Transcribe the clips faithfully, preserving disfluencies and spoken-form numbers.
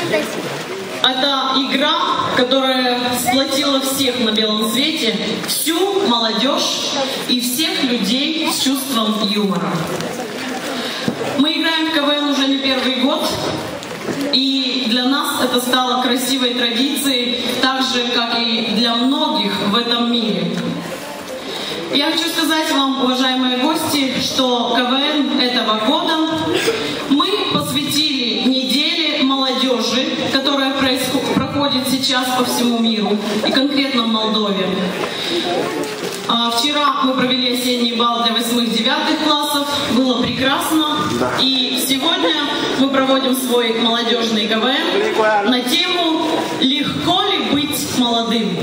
Это игра, которая сплотила всех на белом свете, всю молодежь и всех людей с чувством юмора. Мы играем в КВН уже не первый год, и для нас это стало красивой традицией, так же, как и для многих в этом мире. Я хочу сказать вам, уважаемые гости, что КВН этого года мы посвятили неделе молодежи, которая проходит сейчас по всему миру, и конкретно в Молдове. Вчера мы провели осенний бал для восьмых-девятых классов, было прекрасно, и сегодня мы проводим свой молодежный КВН на тему «Легко ли быть молодым?».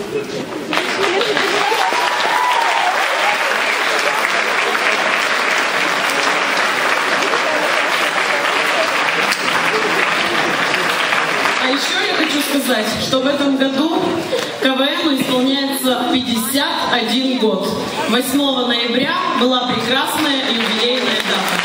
А еще я хочу сказать, что в этом году КВНу исполняется пятьдесят один год. восьмого ноября была прекрасная юбилейная дата.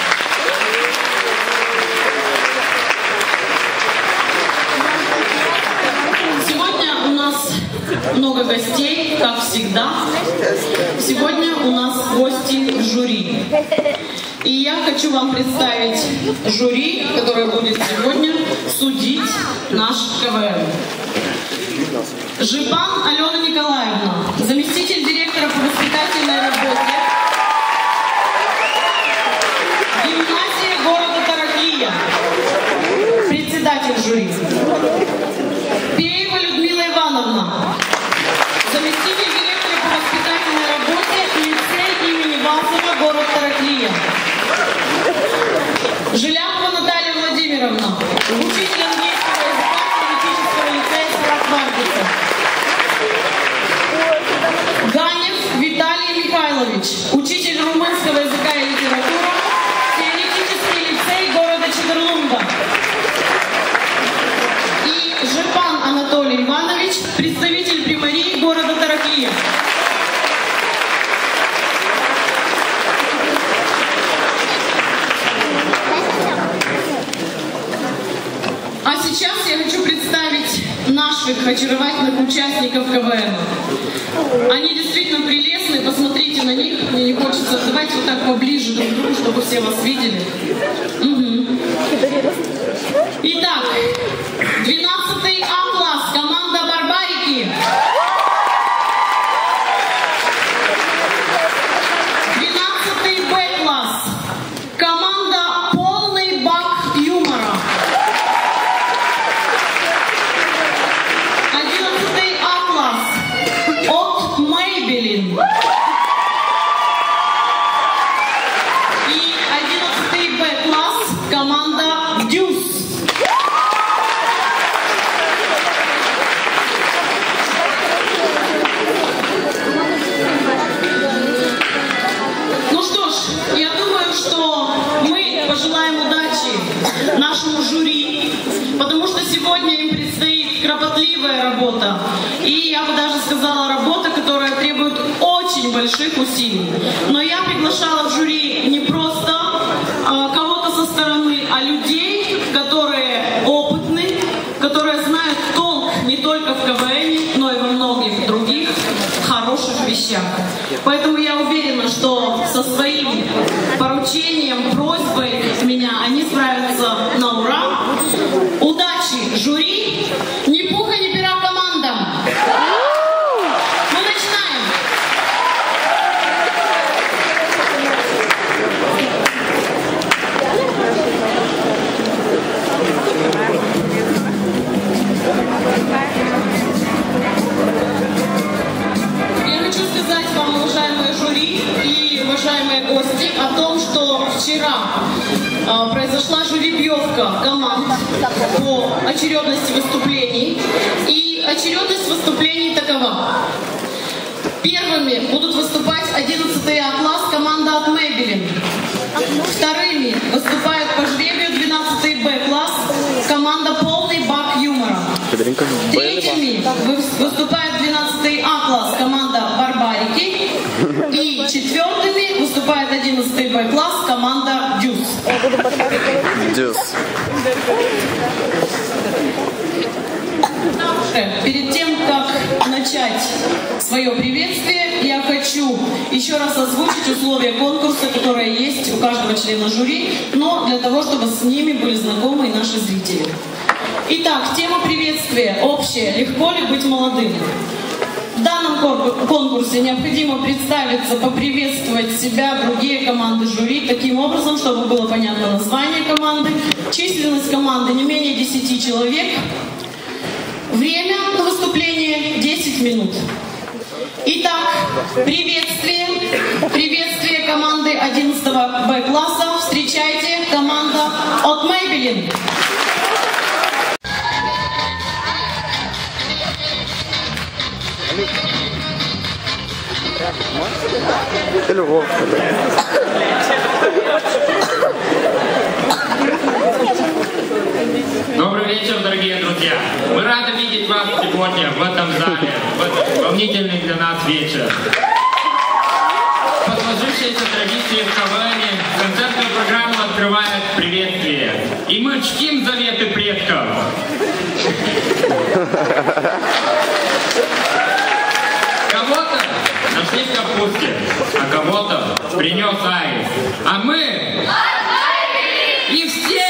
Сегодня у нас много гостей, как всегда. Сегодня у нас гости жюри. И я хочу вам представить жюри, которое будет сегодня судить наш КВН. Жипан Алена Николаевна, заместитель директора по воспитательной работе, гимназия города Таракия, председатель жюри. Пеева Людмила Ивановна, заместитель директора по воспитательной работе, лицей имени Вазова, город Таракия. Жилякова Наталья Владимировна, учитель английского языка политического лицея Сараквардица. Ганев Виталий Михайлович, учитель румынского языка и литературы, теоретический лицей города Чедерлунга. И Жипан Анатолий Иванович, представитель примарии города Таракия. А сейчас я хочу представить наших очаровательных участников КВН. Они действительно прелестны, посмотрите на них, мне не хочется. Давайте вот так поближе друг к другу, чтобы все вас видели. Угу. Итак, двенадцатый А класс, команда Барбарики. двенадцатый Б класс, команда Полный бак юмора. одиннадцатый А класс от Maybelline. И одиннадцатый Б класс команда Дюс. Ну что ж, я думаю, что мы пожелаем удачи нашему жюри, потому что сегодня им предстоит кропотливая работа. И я бы даже сказала, работа, которая требует очень больших усилий. Но я приглашала в жюри не просто а, кого-то со стороны, а людей, которые опытны, которые знают толк не только в КВН, но и во многих других хороших вещах. Поэтому я уверена, что со своим поручением, просьбой от меня они справятся на ура. Удачи жюри! Ни пуха, ни пера командам! Мы начинаем! Я хочу сказать вам, уважаемые жюри и уважаемые гости, о том, что вчера э, произошла жеребьевка команд по очередности выступлений. И очередность выступлений такова. Первыми будут выступать одиннадцатый А класс, команда от Maybelline. Вторыми выступает по жребию двенадцатый Б класс, команда Полный бак юмора. Третьими выступает двенадцатый А класс, команда Барбарики. И четвертыми выступает одиннадцатый Б класс, команда Дюс. Дюс. немножко, перед тем, как начать свое приветствие, я хочу еще раз озвучить условия конкурса, которые есть у каждого члена жюри, но для того, чтобы с ними были знакомы и наши зрители. Итак, тема приветствия общая. Легко ли быть молодым? В данном конкурсе необходимо представиться, поприветствовать себя, другие команды жюри, таким образом, чтобы было понятно название команды. Численность команды не менее десяти человек. Время на выступление десять минут. Итак, приветствие. Приветствие команды одиннадцатого Б класса. Встречайте, команда от Maybelline. Добрый вечер, дорогие друзья! Мы рады видеть вас сегодня в этом зале, в этот волнительный для нас вечер. По сложившейся традиции в КВН концертную программу открывает приветствие. И мы чтим заветы предков. Кого-то нашли в капусте, а кого-то принес аист. А мы и все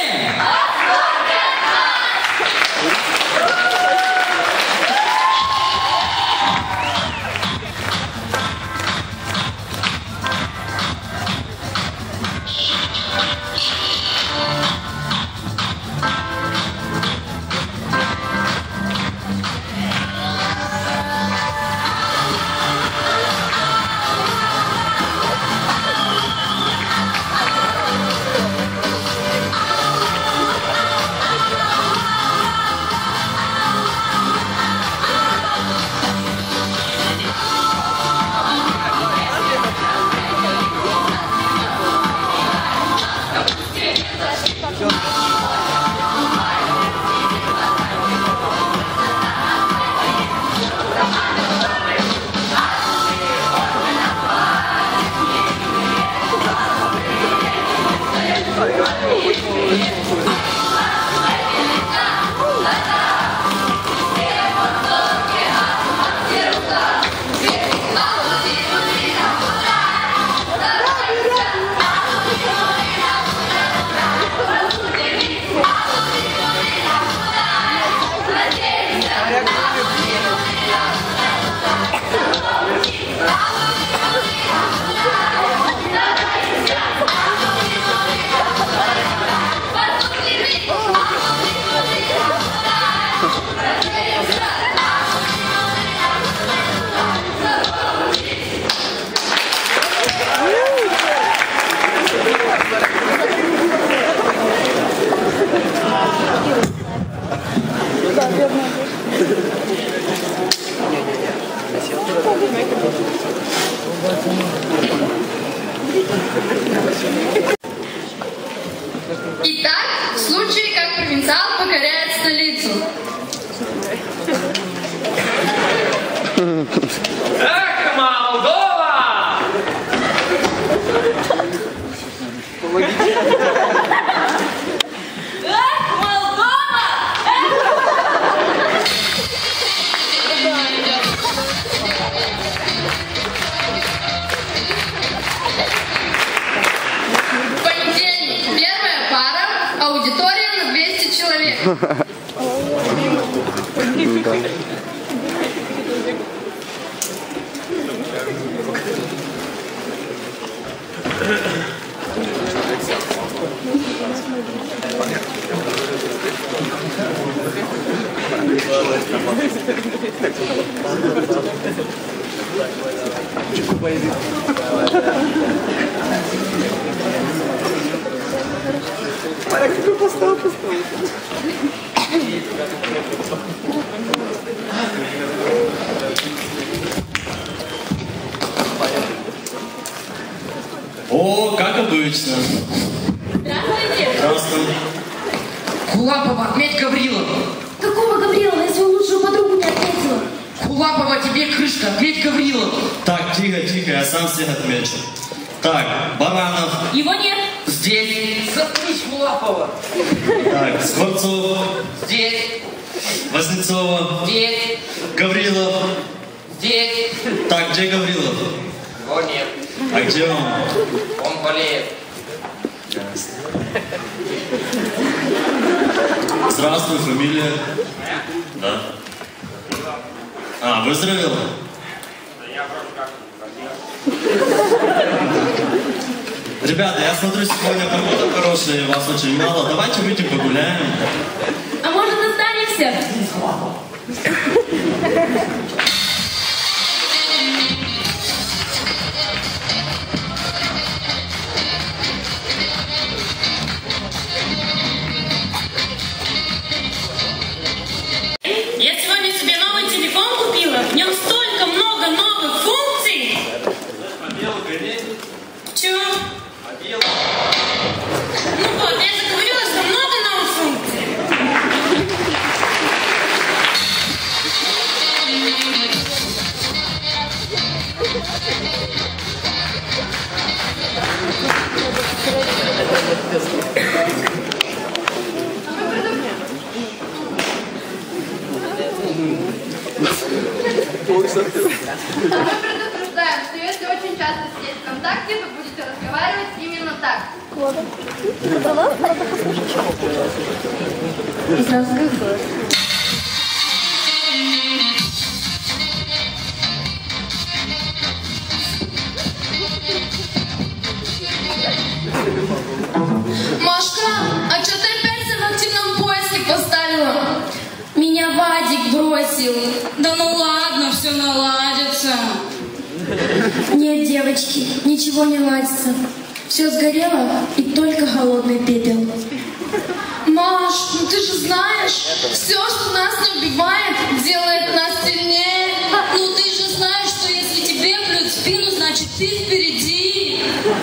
Итак, в случае, как провинциал покоряет столицу. Эх, Молдова! Эх, Молдова! Понедельник. Первая пара. Аудитория на двести человек. О, как обычно. Здравствуйте. Здравствуй. Кулапова, отметь Гаврилова. Какого Гаврилова, я свою лучшую подругу не отметила? Кулапова, тебе крышка, отметь Гаврилова. Так, тихо, тихо, я сам всех отмечу. Так, Баранов. Его нет. Здесь. Заткнись, Кулапова. Так, Скворцов. Здесь. Вознецова. Здесь. Гаврилов. Здесь. Так, где Гаврилов? Его нет. А где он? Он болеет. Здравствуй, фамилия? Да. А, выздоровел? Ребята, я смотрю, сегодня погода хорошая, вас очень мало. Давайте выйдем погуляем. А может, останемся? Я сегодня себе новый телефон купила. В нем столько много новых функций. Чё? Ну вот, я же говорила, что много новых функций. Мы предупреждаем, что если очень часто сидеть ВКонтакте, вы будете разговаривать именно так. Машка, а что ты опять себя в активном поиске поставила? Меня Вадик бросил. Да ну ладно, все наладится. Нет, девочки, ничего не ладится. Все сгорело, и только холодный пепел. Маш, ну ты же знаешь, все, что нас не убивает, делает нас сильнее. Ну ты же знаешь, что если тебе плюют в спину, значит ты впереди.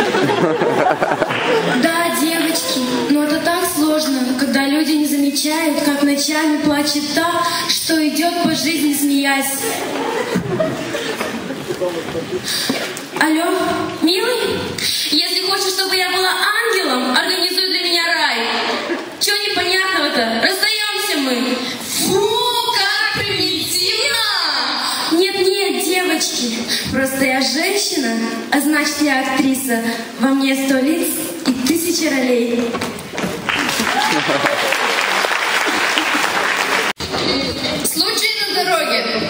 Да, девочки, но это так сложно, когда люди не замечают, как ночами плачет та, что идет по жизни смеясь. Алло, милый? Если хочешь, чтобы я была ангелом, организуй для меня рай. Чего непонятного-то? Расстаемся мы. Фу, как примитивно! Нет-нет, девочки, просто я женщина, а значит я актриса. Во мне сто лиц и тысячи ролей. Случай на дороге.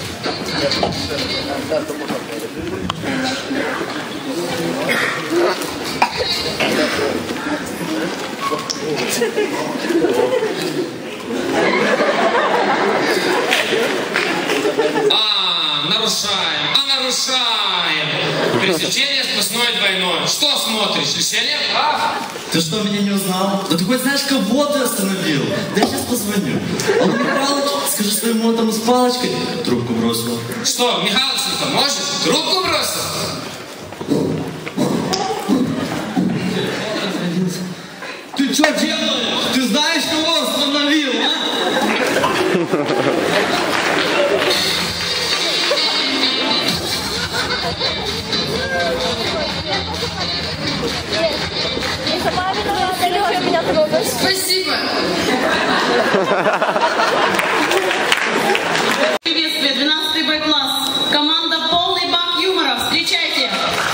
А, нарушаем, а нарушаем. Пересечение сплошное двойное. Что смотришь? Лишение прав? Ты что, меня не узнал? Да ты хоть знаешь, кого ты остановил? Да я сейчас позвоню. Он Михалыч, скажи своему этому с палочкой. Трубку бросил. Что, Михалыч, не поможешь? Трубку бросил? Ты что делаешь? Ты знаешь, кого остановил, а? Спасибо. Приветствие, двенадцатый Б-класс. Команда «Полный бак юмора». Встречайте.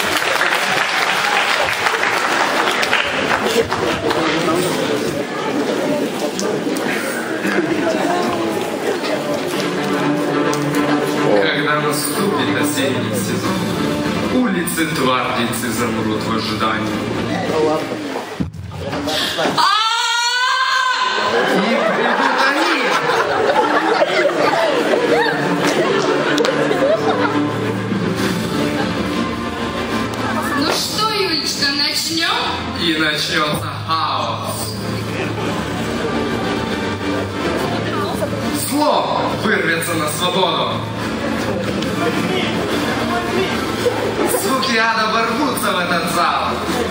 Когда наступит осенний сезон, улицы Твардицы замрут в ожидании. И придут они. Ну что, Юлечка, начнем? И начнется хаос. Зло вырвется на свободу. Звуки ада ворвутся в этот зал.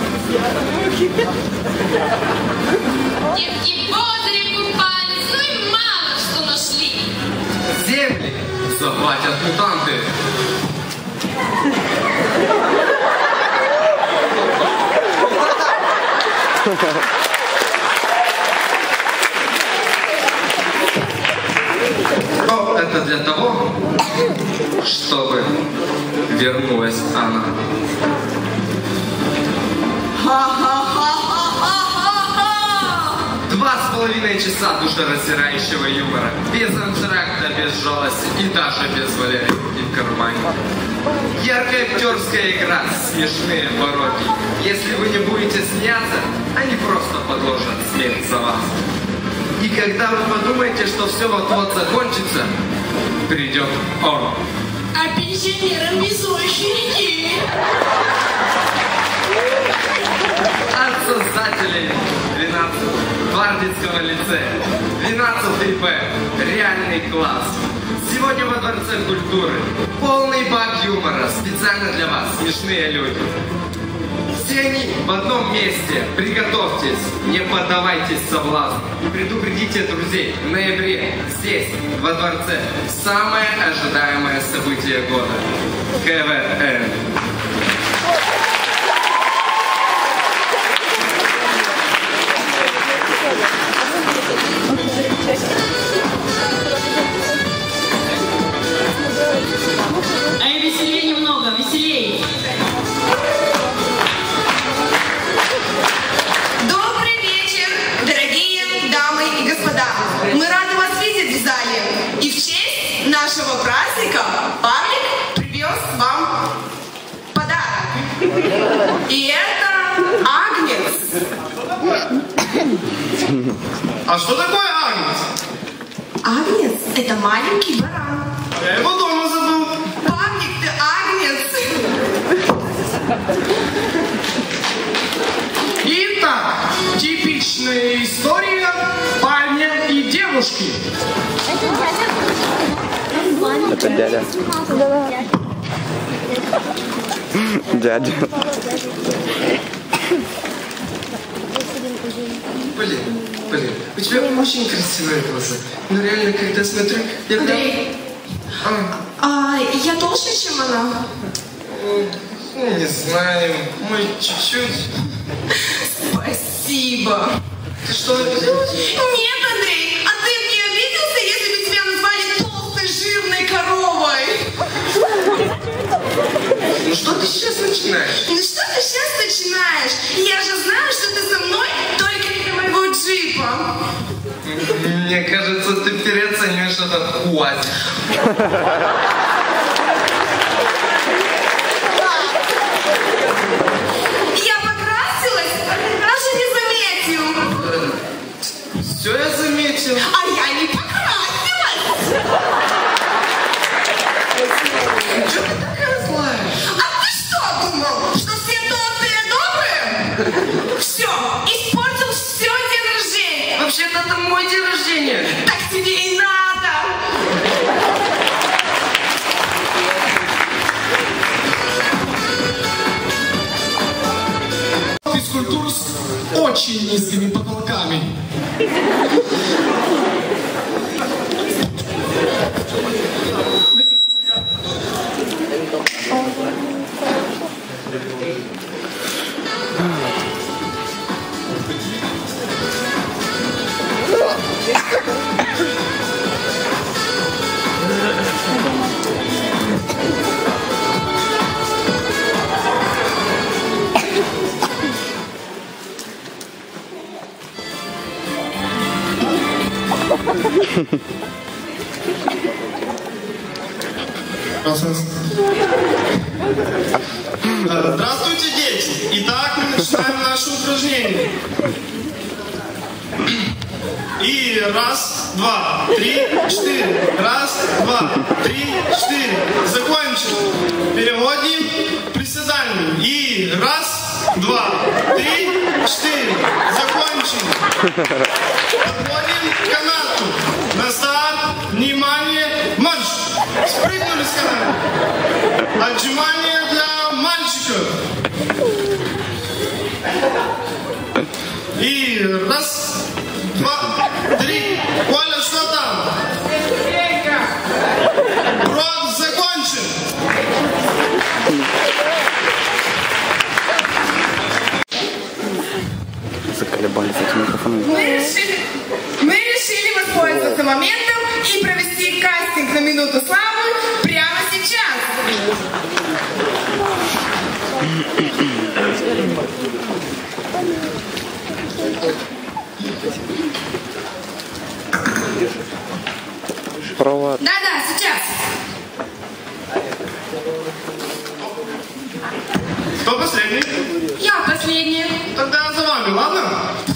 Девки в озере купались, ну и мало что нашли. Земли захватят мутанты. это для того, чтобы вернулась она. Два с половиной часа душераздирающего юмора, без антракта, без жалости и даже без валерьянки в кармане. Яркая актерская игра, смешные пародии. Если вы не будете смеяться, они просто подложат смех за вас. И когда вы подумаете, что все вот-вот закончится, придет он. А пенсионерам без очереди. От создателей двенадцатого Вардинского лицея. двенадцатый Б. Реальный класс. Сегодня во Дворце культуры. Полный бак юмора. Специально для вас. Смешные люди. Все они в одном месте. Приготовьтесь. Не поддавайтесь соблазну. И предупредите друзей. В ноябре здесь, во Дворце, самое ожидаемое событие года. КВН. Эй, веселей немного, веселей. Добрый вечер, дорогие дамы и господа. Мы рады вас видеть в зале. И в честь нашего праздника Павлик привез вам подарок. И это агнец. А что такое агнец? Агнец – это маленький баран. Я его дома забыл. Павлик, ты агнец. Итак, типичная история парня и девушки. Это дядя. Дядя. Блин, блин, у тебя очень красивые глаза. Но реально, когда смотрю, я прям... А, а я толще, чем она? Ну, не знаю, может, чуть-чуть. Спасибо. Ты что, обиделась? Нет, Андрей, а ты бы не обиделся, если бы тебя назвали толстой, жирной коровой? Ну что ты сейчас начинаешь? Ну что ты сейчас начинаешь? Я же знаю, что ты со мной только из-за моего джипа. Мне кажется, ты переоцениваешь этот УАЗик. Я покрасилась, а ты даже не заметил. Все я заметил. А я не покрасилась. Что ты такая злая? А ты что думал, что все толстые добрые? Все, испортил все день рождения. Вообще-то это мой день рождения. Так тебе и надо. Физкультур с очень низкими потолками. Здравствуйте, дети! Итак, мы начинаем наше упражнение. И раз, два, три, четыре. Раз, два, три, четыре. Закончим. Переводим приседание. И раз, два, три, четыре. Закончим. Подводим канату. На старт. Внимание. Марш. Спрыгнули с каната. Отжимание для мальчиков. И раз, два, три. Коля, что там? Брод закончен. Заколебались эти микрофоны. Мы решили, мы решили воспользоваться моментом и провести кастинг на минуту славы прямо сейчас. Провод. Да-да, сейчас. Кто последний? Я последняя. Тогда за вами, ладно?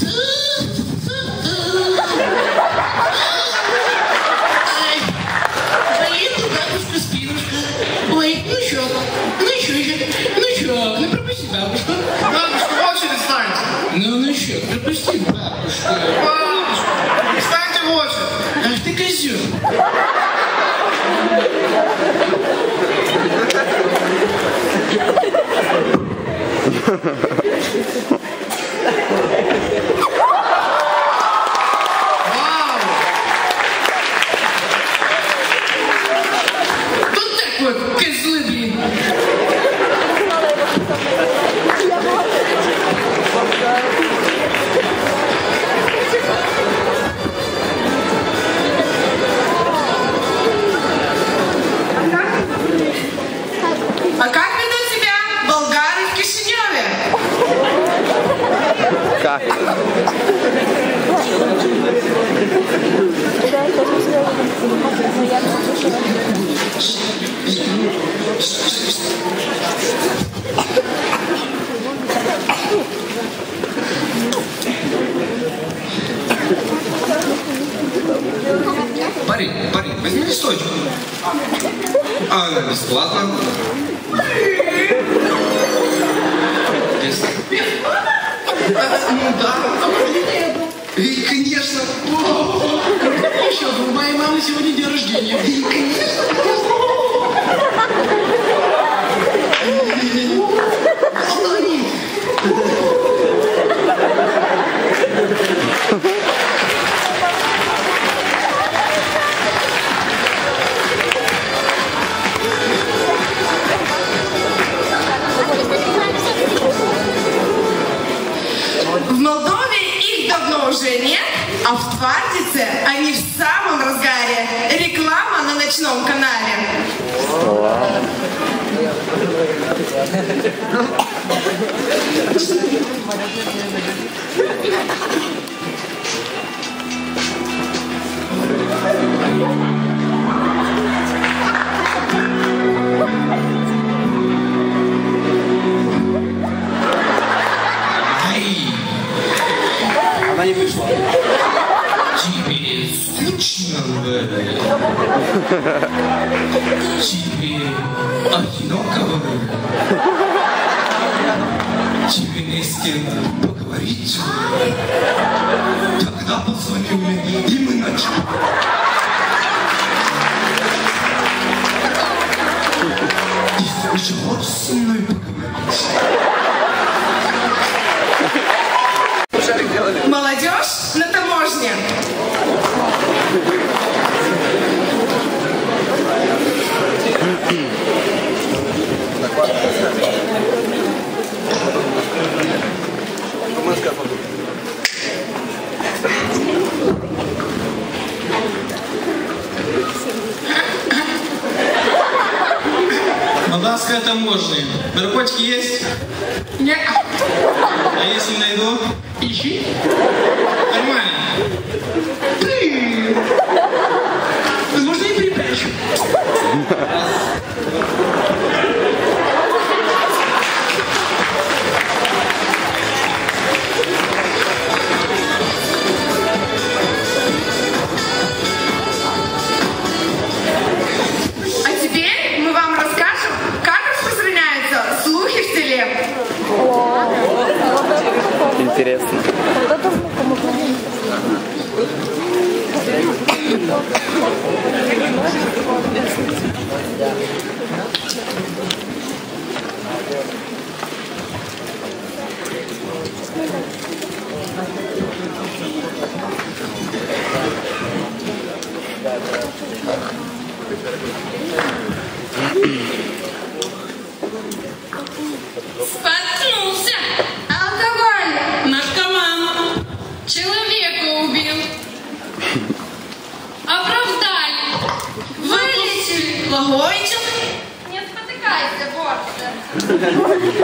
Болит бабушка спинушка. Ой, ну чё, ну чё, ну чё, ну пропусти бабушку. Бабушка, в очередь встаньте. Ну, ну чё, пропусти бабушку. Бабушка, встаньте в очередь. Ах ты козёл. Вау! Вот так вот, козлы, блин. А как ведут себя болгары в Кишиневе? Как? Парень, парень, возьми листочек. А она бесплатно. Без- Ну да. И, конечно. Еще бы, у моей мамы сегодня день рождения. В Молдове их давно уже нет, а в Твардице они в самом разгаре. Реклама на ночном канале. Она не вышла. Тебе скучно, Вэлли? Тебе одиноко, Вэлли? Тебе не с кем поговорить? Тогда позвони мне, и мы начнем. Ты все еще хочешь со мной поговорить? Молодежь на таможне. Молдавская таможня. Наркотики есть? Нет. А если найду? Ищи. Нормально. Блин. Возможно, и припрячу. А теперь мы вам расскажем, как распространяются слухи в селе. Интересно. Споткнулся. Алкоголь. Наркоман. Человека убил. Оправдал. Благоичев. Не спотыкайся, Борцев.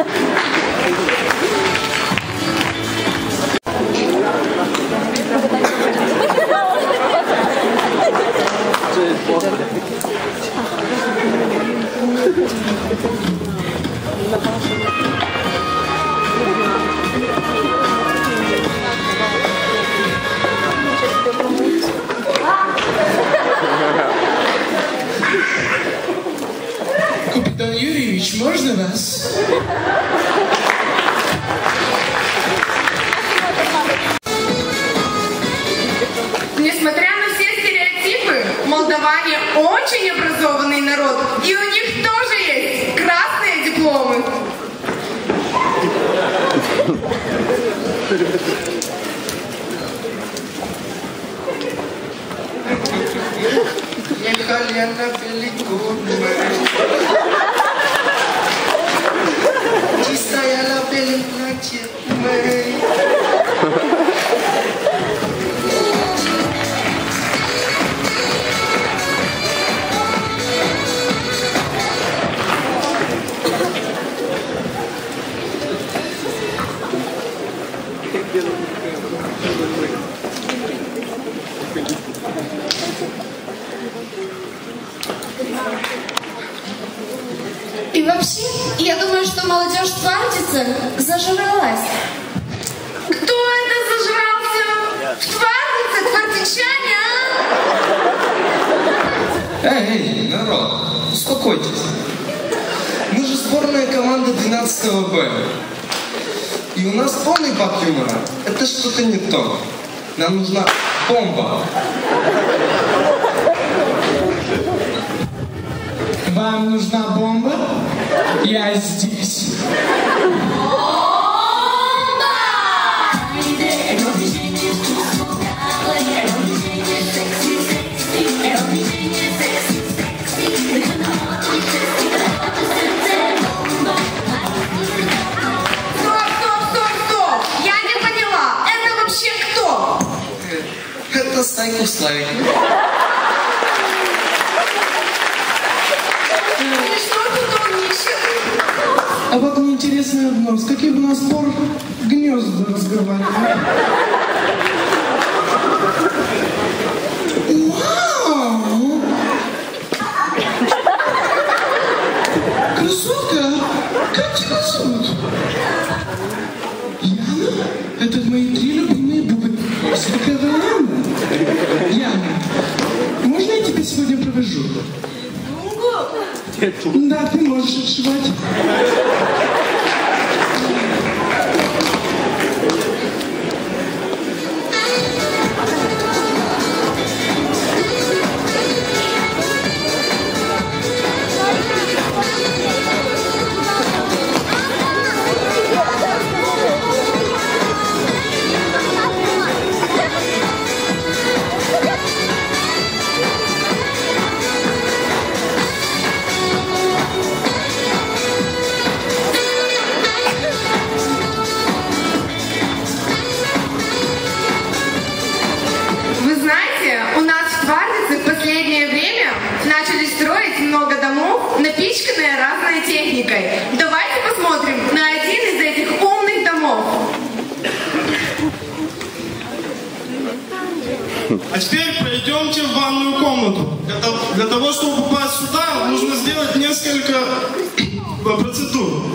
Капитан Юрьевич, можно вас? Несмотря на все стереотипы, молдаване очень образованный народ, и у них тоже есть красные дипломы. Чистая на белом платье, мэй. И вообще, я думаю, что молодежь Твардица зажралась. Кто это зажрался? В Твардице, твардичане, а? Эй, эй, народ, успокойтесь. Мы же сборная команда двенадцатого Б. И у нас полный бак юмора. Это что-то не то. Нам нужна бомба. Вам нужна бомба? Я здесь. Стоп, стоп, стоп, стоп! Я не поняла, это вообще кто? Это Стайков Славик. И что тут он ищет? А вот мне интересно одно, с каких у нас пор гнезда разговаривают? Вау! Красотка, как тебя зовут? Яна? Это мои три любимые бубы. Какая Анна? Яна, можно я тебя сегодня провожу? Да, ты можешь отшивать. Вы знаете, у нас в Твардице в последнее время начали строить много домов, напичканные разной техникой. Давайте посмотрим на один из этих умных домов. А теперь пройдемте в ванную комнату. Это, для того, чтобы попасть сюда, нужно сделать несколько процедур.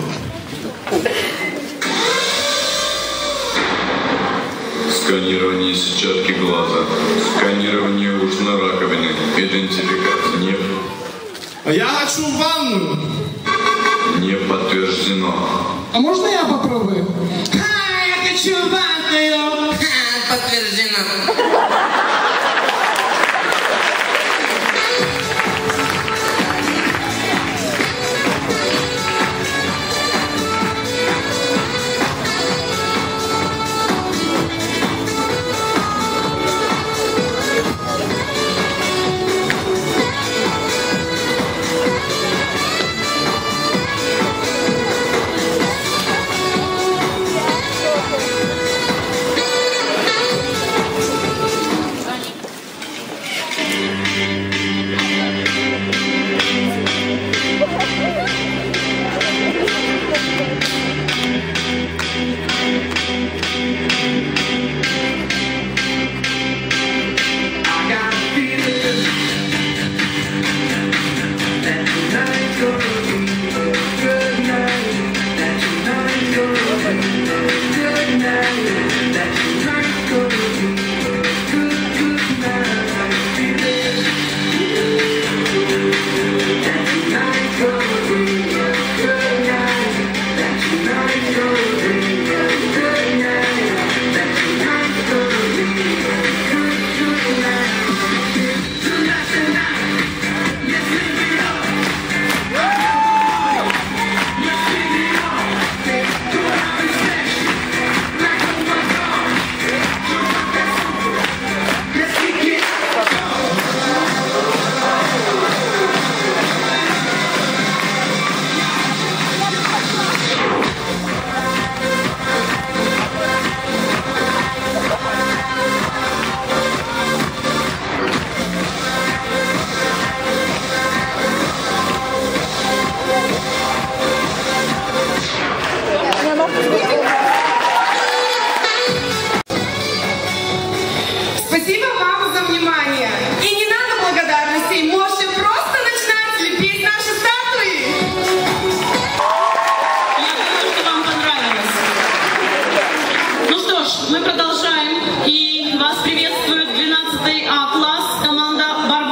Сканирование сетчатки глаза, сканирование ушной раковины, идентификации нет. А я хочу в ванную. Не подтверждено. А можно я попробую? А, я хочу в ванную! Подтверждено.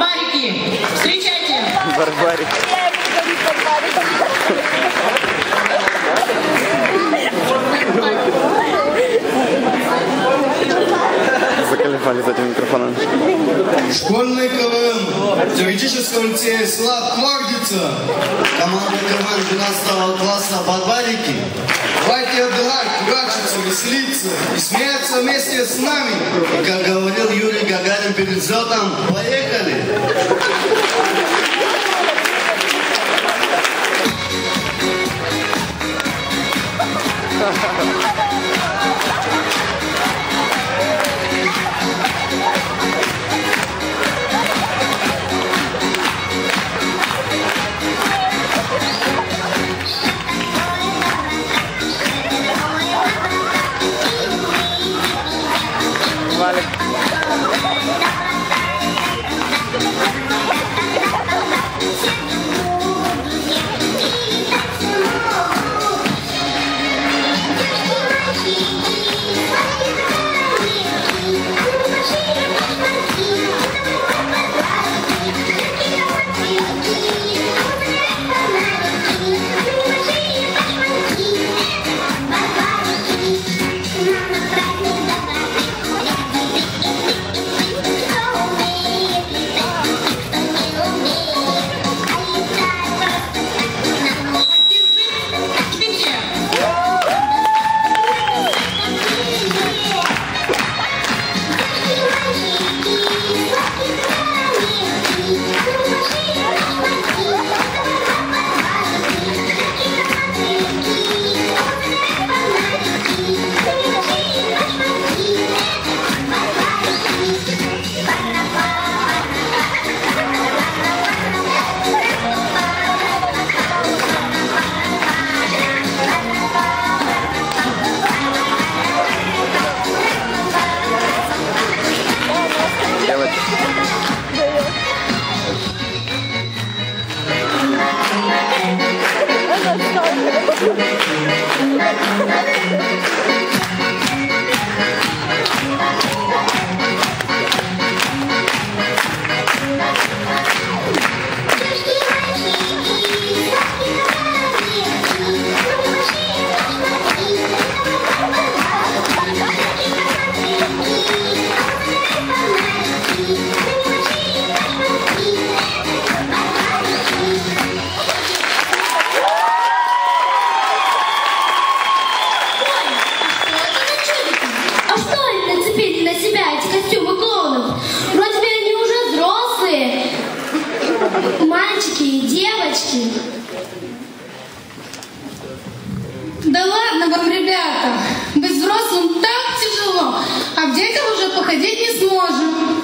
Барбарики. Встречайте. Барбарики. Заколебали с этим микрофоном. Школьный КВН теоретического лицея села Квагдица. Команда КВН двенадцатого класса «Барбарики». Давайте отдыхать, дурачиться, веселиться и смеяться вместе с нами. И как говорил Юрий Гагарин перед взлетом, поехали! Валик. Да ладно вам, ребята, быть взрослым так тяжело, а в детях уже походить не сможем.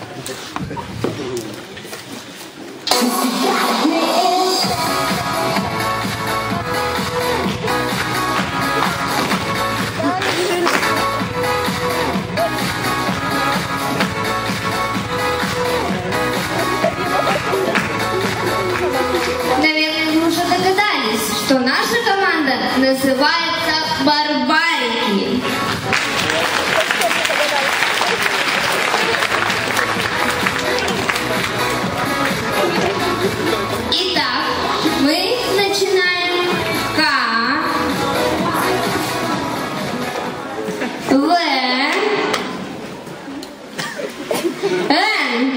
Наверное, вы уже догадались, что наша команда называется «Барбарики». Итак, мы начинаем К, В, Н.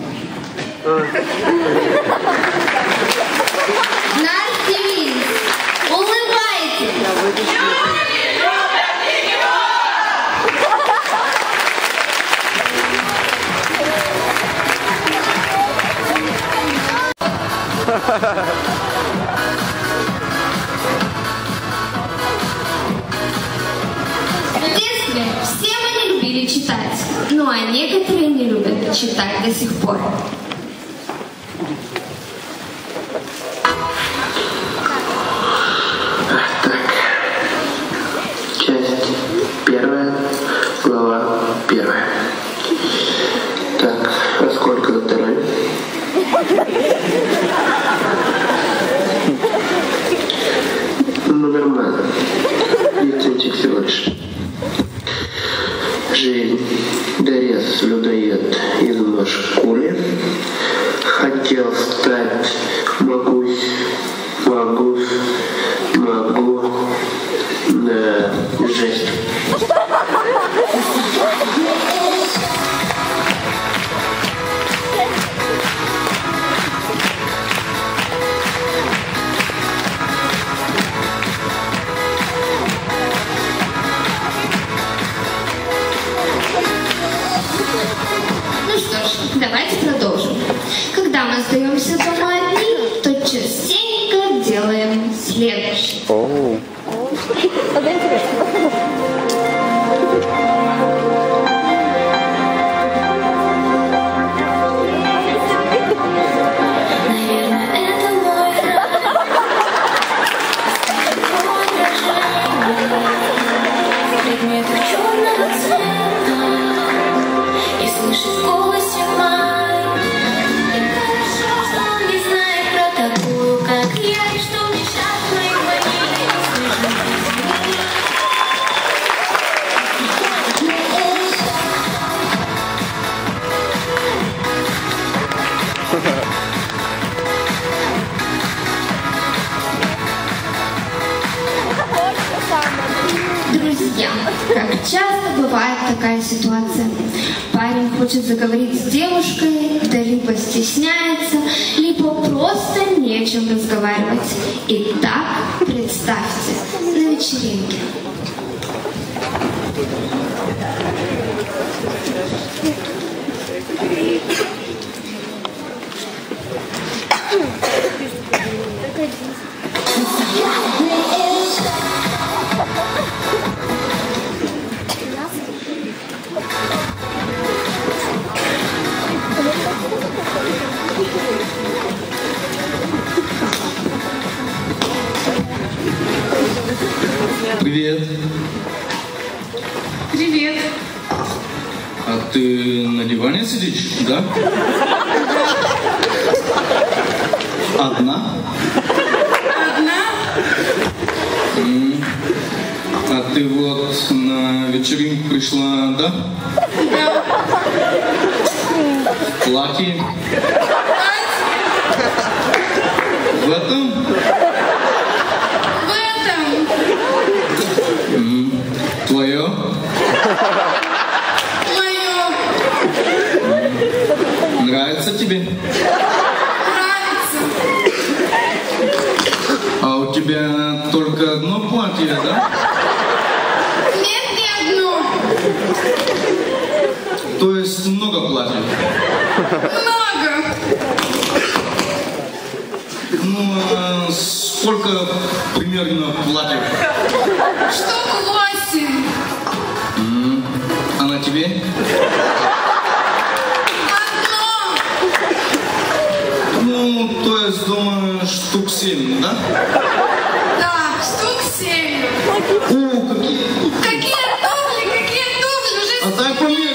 Наш девиз. Улыбайтесь. В детстве все мы не любили читать, ну а некоторые не любят читать до сих пор. Первая, глава первая. Так, а сколько до второй? Ну, нормально. Лицензик всего лишь. Жизнь. Дорез, людоед из школе. остаемся дома одни, то частенько делаем следующее. Оу. Друзья, как часто бывает такая ситуация. Парень хочет заговорить с девушкой, да либо стесняется, либо просто не о чем разговаривать. Итак, представьте, на вечеринке. Привет. Привет. А ты на диване сидишь, да? Одна? Одна? М. А ты вот на вечеринку пришла, да? Да. В платье? В этом? В этом. М. Твое? Мое. Нравится тебе? Нравится. А у тебя только одно платье, да? Нет, не одно. То есть много платьев? Много. Ну, а сколько примерно платьев? Штук восемь. М. А на тебе? Одно. Ну, то есть дома штук семь, да? Да, штук семь. О, какие? Какие туфли, какие туфли, уже А дай померяй.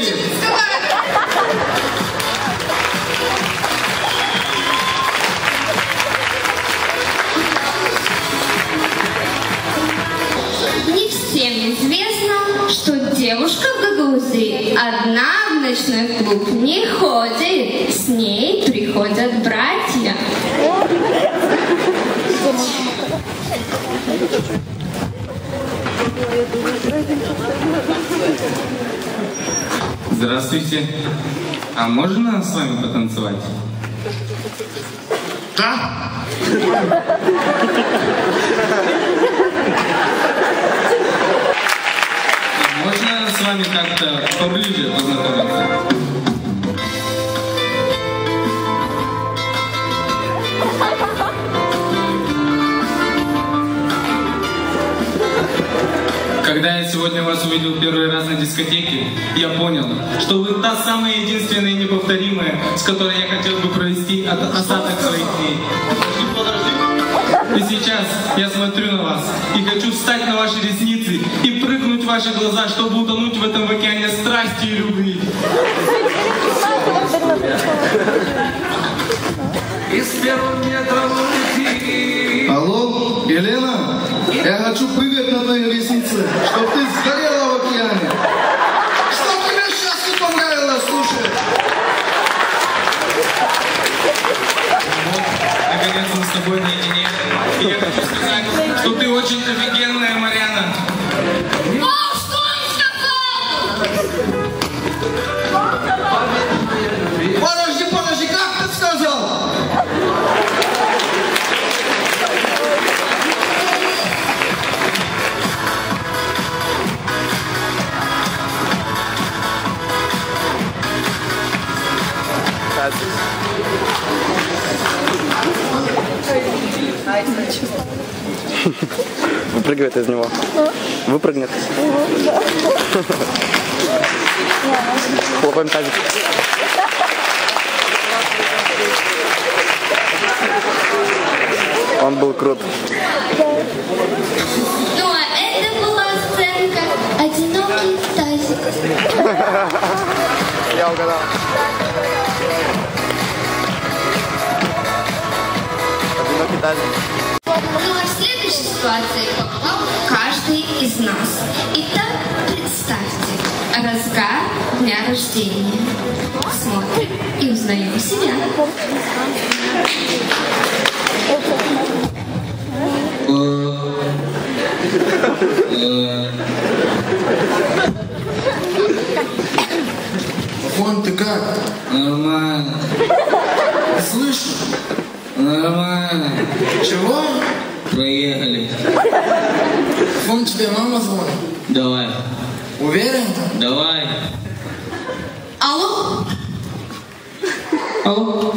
Не всем известно, что девушка в Гагаузии одна в ночной клуб не ходит. С ней приходят братья. Здравствуйте. А можно с вами потанцевать? Да? Можно с вами как-то поближе познакомиться? Когда я сегодня вас увидел первый раз на дискотеке, я понял, что вы та самая единственная и неповторимая, с которой я хотел бы провести остаток своих дней. И сейчас я смотрю на вас и хочу встать на ваши ресницы и прыгнуть в ваши глаза, чтобы утонуть в этом океане страсти и любви. Алло, Елена? Я хочу прыгать на твои ресницы, чтобы ты сгорела в океане. Что тебе сейчас не понравилось, слушай? Наконец мы с тобой наедине. И я хочу сказать, что ты очень офигенная, Марьяна. О, что он сказал? Подожди, подожди, как ты сказал? Выпрыгивает из него. Выпрыгнет. Хлопаем тазик. Он был крут. Ну а это была сценка «Одинокий тазик». Я угадал. Одинокий тазик. Ну а в следующей ситуации попал каждый из нас. Итак, представьте, разгар дня рождения. Смотрим и узнаем себя. Афон, ты как? Нормально. Слышу? Нормально. Чего? Проехали. Афон, тебе мама звонит? Давай. Уверен? Давай. Алло? Алло.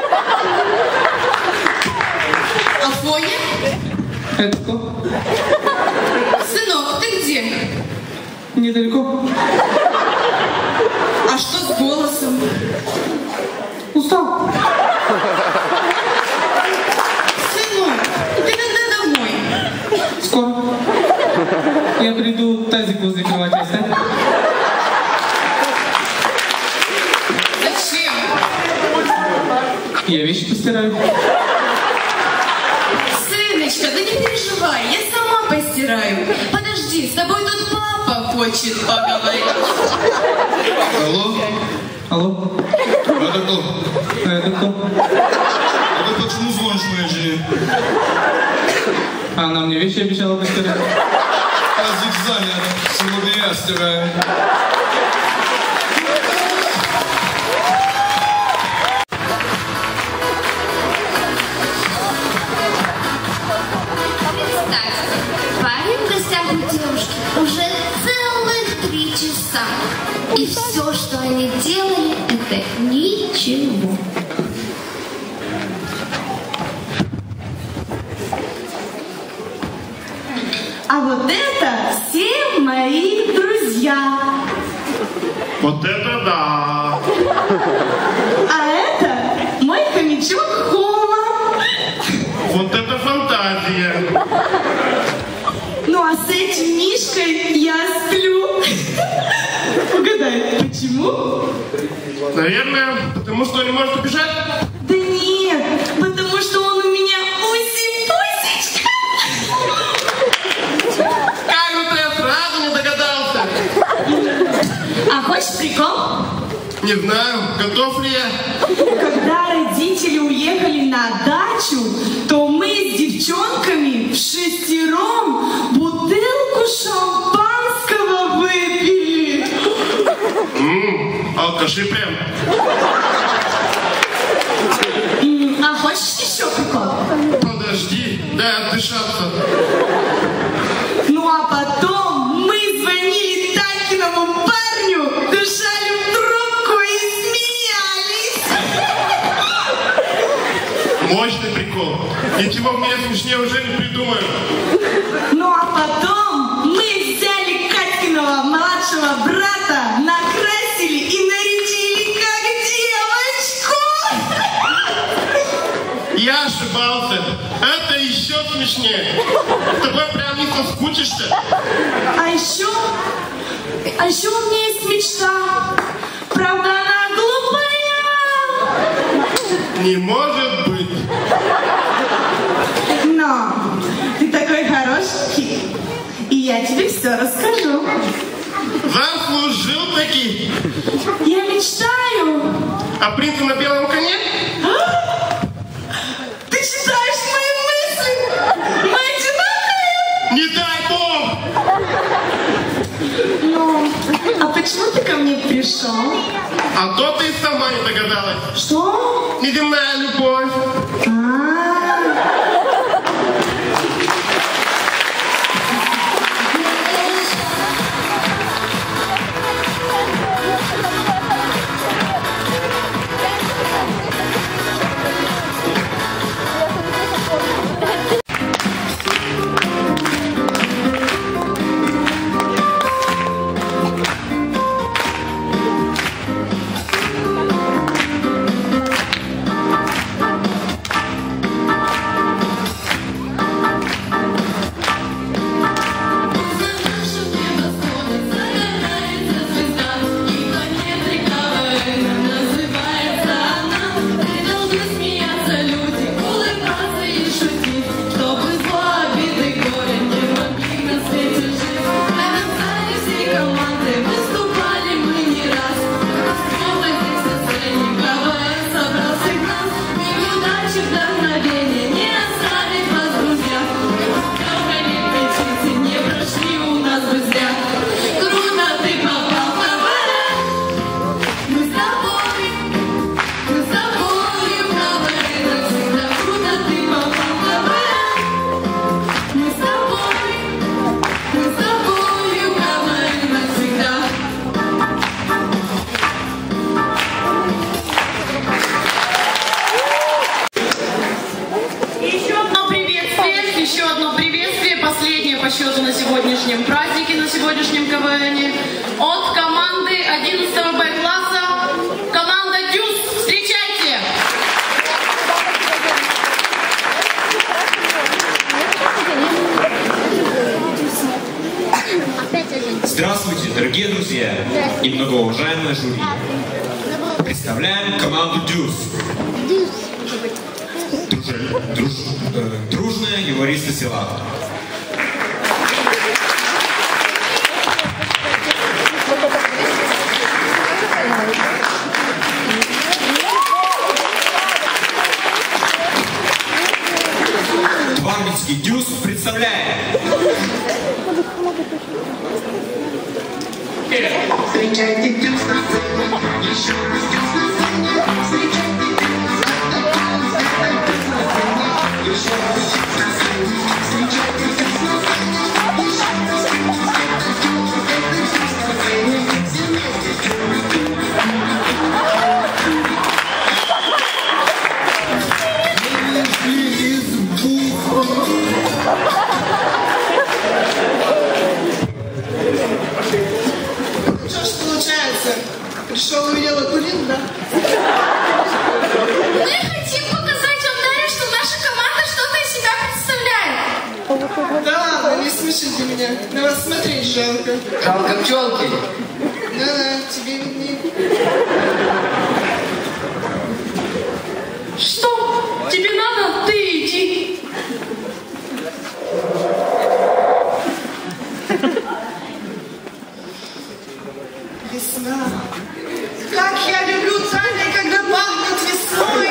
Афоня? Это кто? Сынок, ты где? Недалеко. А что с голосом? Устал. Сынок, ты когда домой? Скоро. Я приду, тазик возле кровати оставь. Зачем? Я вещи постираю. Сыночка, да не переживай, я сама постираю. Подожди, с тобой тут папа хочет поговорить. Алло? Алло. Это кто? Это кто? А ты почему звонишь моей жене? Она мне вещи обещала постирать. Тазик занят. Сегодня я стираю. Представьте, парень в гостях у девушки уже целых три часа. И все, что они делали, это ничего. А вот это все мои друзья. Вот это да! А это мой хомячок Хома. Вот это фантазия! Ну а с этим Мишкой я сплю. Угадай, почему? Наверное, потому что он не может убежать? Да нет, потому что он у меня уси-пусечка. Как же я сразу не догадался? А хочешь прикол? Не знаю, готов ли я? Когда родители уехали на дачу, то мы с девчонками в шестером бутылку шампанского выпили. Ммм, алкаши прям. М, А хочешь еще прикол? Подожди, дай отдышаться. Ну а потом мы звонили Такиному парню, дышали в трубку и смеялись. Мощный прикол. Ничего в меня смешнее уже не придумаю. Ну а потом мы взяли Катькиного младшего брата, накрасили и нарядили как девочку. Я ошибался. Это еще смешнее. С тобой прям не соскучишься. А еще, а еще у меня есть мечта. Правда, она глупая. Не может быть. Но ты такой хороший, и я тебе все расскажу. Заслужил таки. Я мечтаю. А принца на белом коне? Ты читаешь мои мысли? Мы одинаковые? Не дай бог! Ну, а почему ты ко мне пришел? А то ты сама не догадалась. Что? Неземная любовь. счету на сегодняшнем празднике, на сегодняшнем КВН. От команды одиннадцатого Б-класса, команда Дюс. Встречайте! Здравствуйте, дорогие друзья и многоуважаемые жюри. Представляем команду Дюс. Дружи- друж- э, дружные юмористы села. Тварницкий Дюс представляет. Встречайте Дюс на сцене, еще раз Дюс на сцене, встречайте Дюс, это Дюс, это Дюс на сцене, еще раз Дюс на сцене, встречайте Дюс на сцене, еще раз Дюс, это Дюс, это Дюс на сцене, все вместе Дюс, Что ж получается? Пришел, увидел Акулин, да? Мы хотим показать вам, Дарья, что наша команда что-то из себя представляет. Да ладно, не смешите меня. На вас смотреть жалко. Жалко пчелки. Да-да, тебе виднее. Что? Тебе надо? Ты иди. Весна. Как я люблю Таня, когда пахнет весной.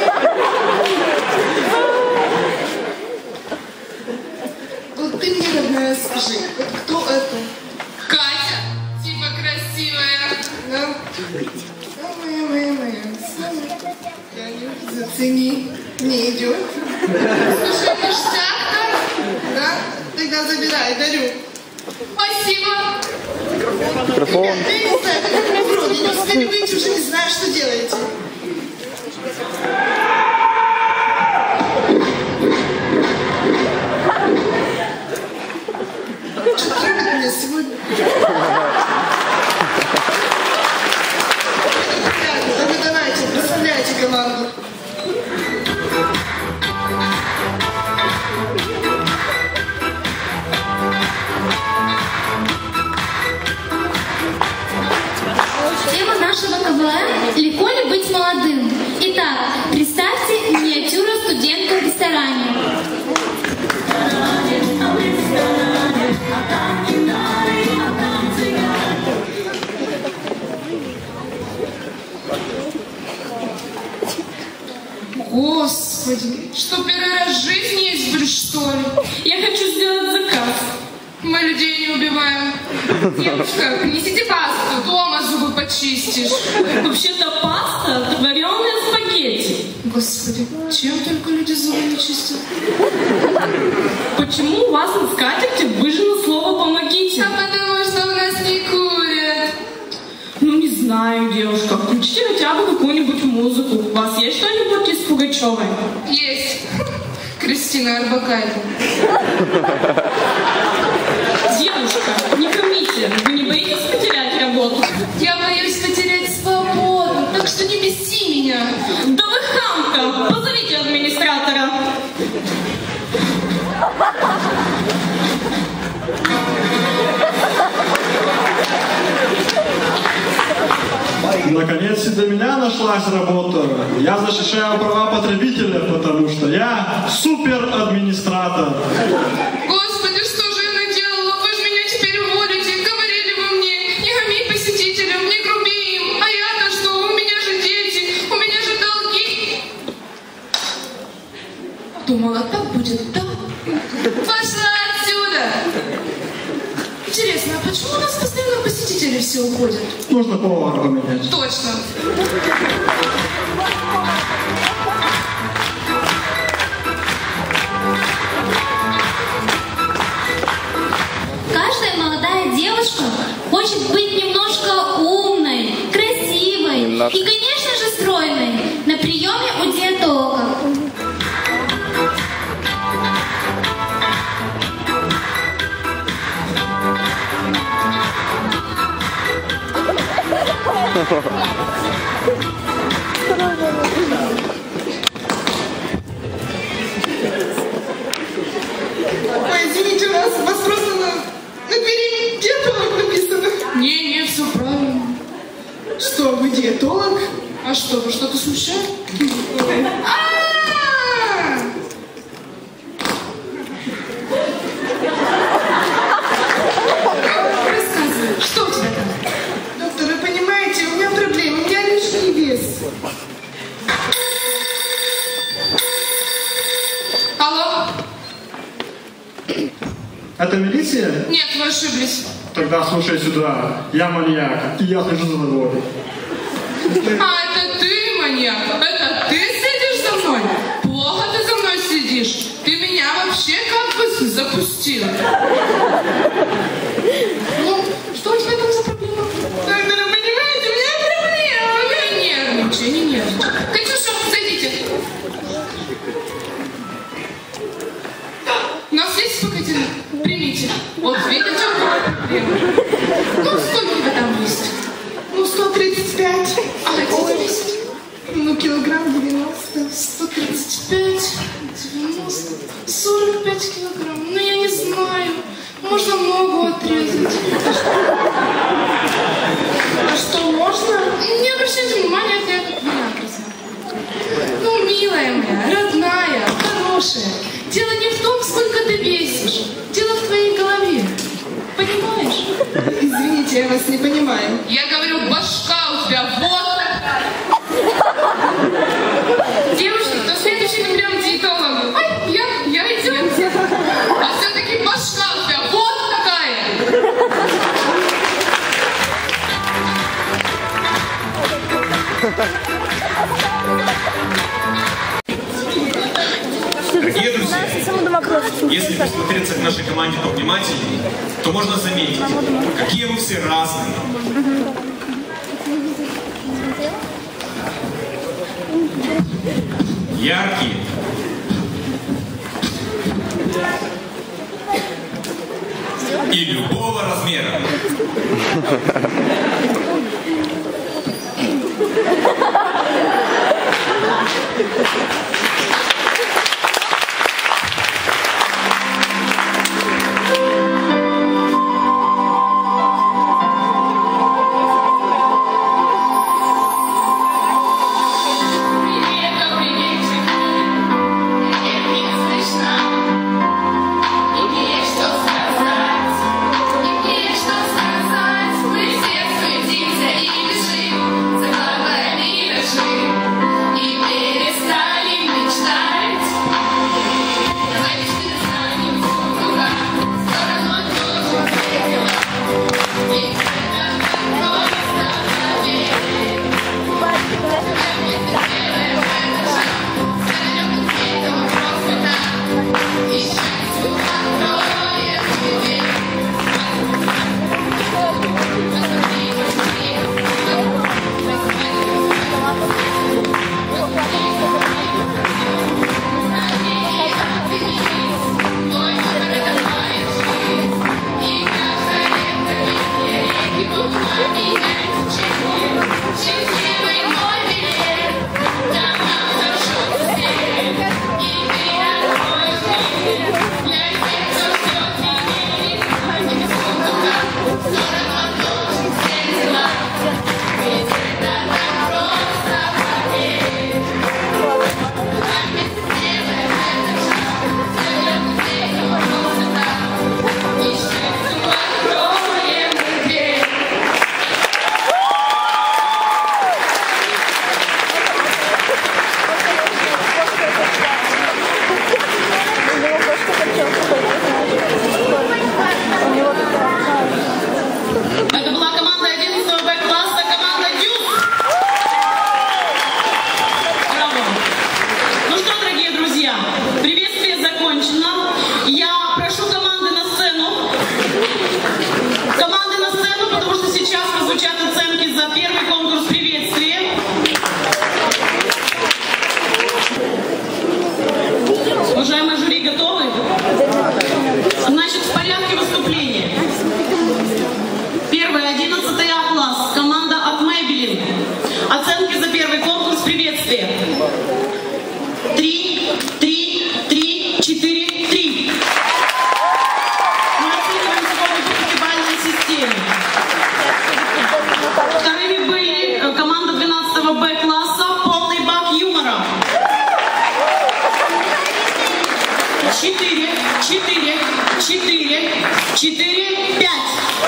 Вот ты мне, родная, скажи, вот кто это? Катя, типа красивая. Да? Да, моя, моя, моя. Самая. Зацени. Не идет. Слушай, ништяк-то. Да? Тогда забирай, дарю. Спасибо. Микрофон. Я не знаю, как вы вроде не успели выйти, уже не знаю, что делаете. Что трогать меня сегодня? А вы давайте, представляйте команду. Тема нашего КВН «Легко ли быть молодым?». Итак, представьте миниатюру студента в ресторане. Господи, что первый раз в жизни есть брюш, что ли? Я хочу сделать заказ. Мы людей не убиваем. Девушка, принесите пасту, дома зубы почистишь. Вообще-то паста — это вареные спагетти. Господи, чем только люди зубы не чистят? Почему у вас на скатерти выжжено слово «помогите»? А потому что у нас не курят. Ну, не знаю, девушка. Включите хотя бы какую-нибудь музыку. У вас есть что-нибудь из Пугачевой? Есть. Кристина Орбакайте. Девушка, не хамите. Вы не боитесь потерять работу? Я боюсь потерять свободу, так что не беси меня. Да вы хамка! Позовите администратора. Наконец и для меня нашлась работа. Я защищаю права потребителя, потому что я супер-администратор. Господи, что же я наделала? Вы же меня теперь уволите. Говорили вы мне, не хами посетителям, не груби им. А я-то что? У меня же дети, у меня же долги. Думала, так будет, да? Пошла отсюда! Интересно, а почему у нас постоянно посетители все уходят? Нужно повара поменять. Точно. Каждая молодая девушка хочет быть немножко умной, красивой Немножко. и, конечно же, стройной на приеме у диетолога. Ой, извините, у вас, у вас просто на, на двери диетолог написано. Не, не, все правильно. Что, вы диетолог? А что, вы что-то смущает? А-а-а! Рассказывай, что у тебя там? Доктор, вы понимаете, у меня проблема, у меня лишний вес. Алло? Это милиция? Нет, вы ошиблись. Тогда слушай сюда. Я маньяк, и я слежу за тобой. А, это ты, маньяк? Это ты следишь за мной? Плохо ты за мной следишь. Ты меня вообще как бы запустил. Ну, что у тебя там за проблема? Доктор, вы понимаете, у меня проблема. Не нервничай, не нервничай. Катюша, зайдите. У нас есть успокоительный? Примите. Вот видите, у кого проблема. Ну, сколько у тебя там есть? Ну, сто тридцать пять. А хотите весить? Ну, килограмм девяносто. сто тридцать пять, девяносто, сорок пять килограмм. Ну, я не знаю. Можно ногу отрезать. А что, можно? Не обращайте внимания, это я как вариант рассматриваю. Ну, милая моя, родная, хорошая. Дело не в том, сколько ты весишь. Дело в твоей голове. Понимаешь? Извините, я вас не понимаю. Я говорю, башка у тебя вот девушки, кто следующий к трем диетологу? Ой, я, я идем. А все-таки башка у тебя вот такая. Дорогие друзья, если присмотреться к нашей команде повнимательнее, то можно заметить, какие вы все разные. Яркие. И любого размера. И перестали четыре, четыре, четыре, четыре, пять.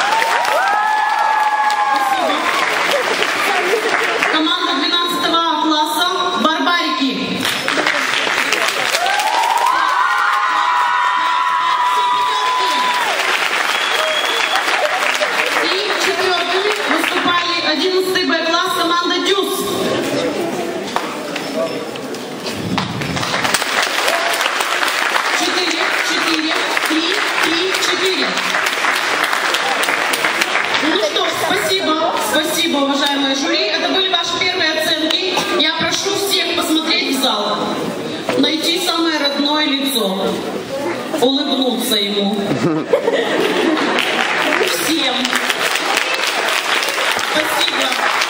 Спасибо. Команда двенадцатого класса «Барбарики». И четвертыми выступали одиннадцатый Б класс, команда «Дюс». Четыре, четыре, три, три, четыре. Ну что ж, спасибо, спасибо, уважаемые жюри. Это были ваши первые оценки. Я прошу всех посмотреть в зал, найти самое родное лицо, улыбнуться ему. Всем. Спасибо.